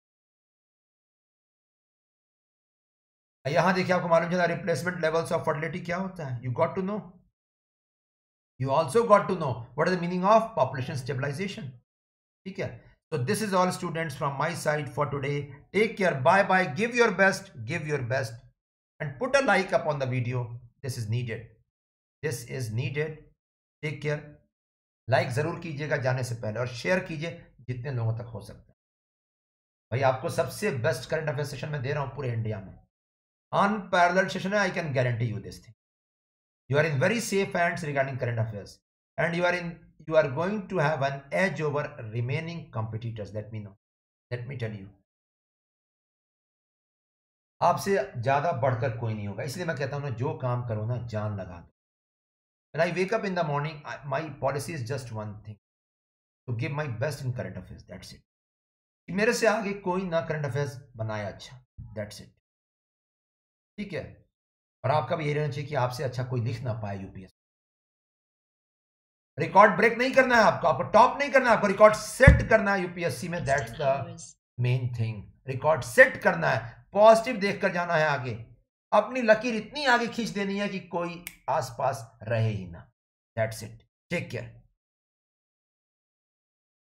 यहां देखिए आपको मालूम चला रिप्लेसमेंट लेवल्स ऑफ फर्टिलिटी क्या होता है, you got to know. You also got to know what is the meaning of population stabilization, ठीक है। So this is all students from my side for today. Take care. Bye bye. Give your best. Give your best. And put a like upon the video. This is needed. This is needed. Take care. Like जरूर कीजिएगा जाने से पहले, और share कीजिए जितने लोगों तक हो सकता है। भाई आपको सबसे बेस्ट करंट अफेयर सेशन में दे रहा हूं पूरे इंडिया में, अनपैरेलल्ड सेशन है। I can guarantee you this thing. You are in very safe hands regarding current affairs, and you are going to have an edge over remaining competitors. Let me tell you, आपसे ज्यादा बढ़कर कोई नहीं होगा, इसलिए मैं कहता हूं ना, जो काम करो ना जान लगा दो। When I wake up in the morning, my policy is just one thing, to give my best in current affairs. That's it. मेरे से आगे कोई ना करंट अफेयर्स बनाया अच्छा, that's it, ठीक है। और आपका भी यही रहना चाहिए कि आपसे अच्छा कोई लिख ना पाए यूपीएस। रिकॉर्ड ब्रेक नहीं करना है आपको टॉप नहीं करना है, आपको रिकॉर्ड सेट करना है यूपीएससी में। That's the main thing, record set करना है, पॉजिटिव देखकर जाना है आगे, अपनी लकीर इतनी आगे खींच देनी है कि कोई आसपास रहे ही ना। That's it, take care.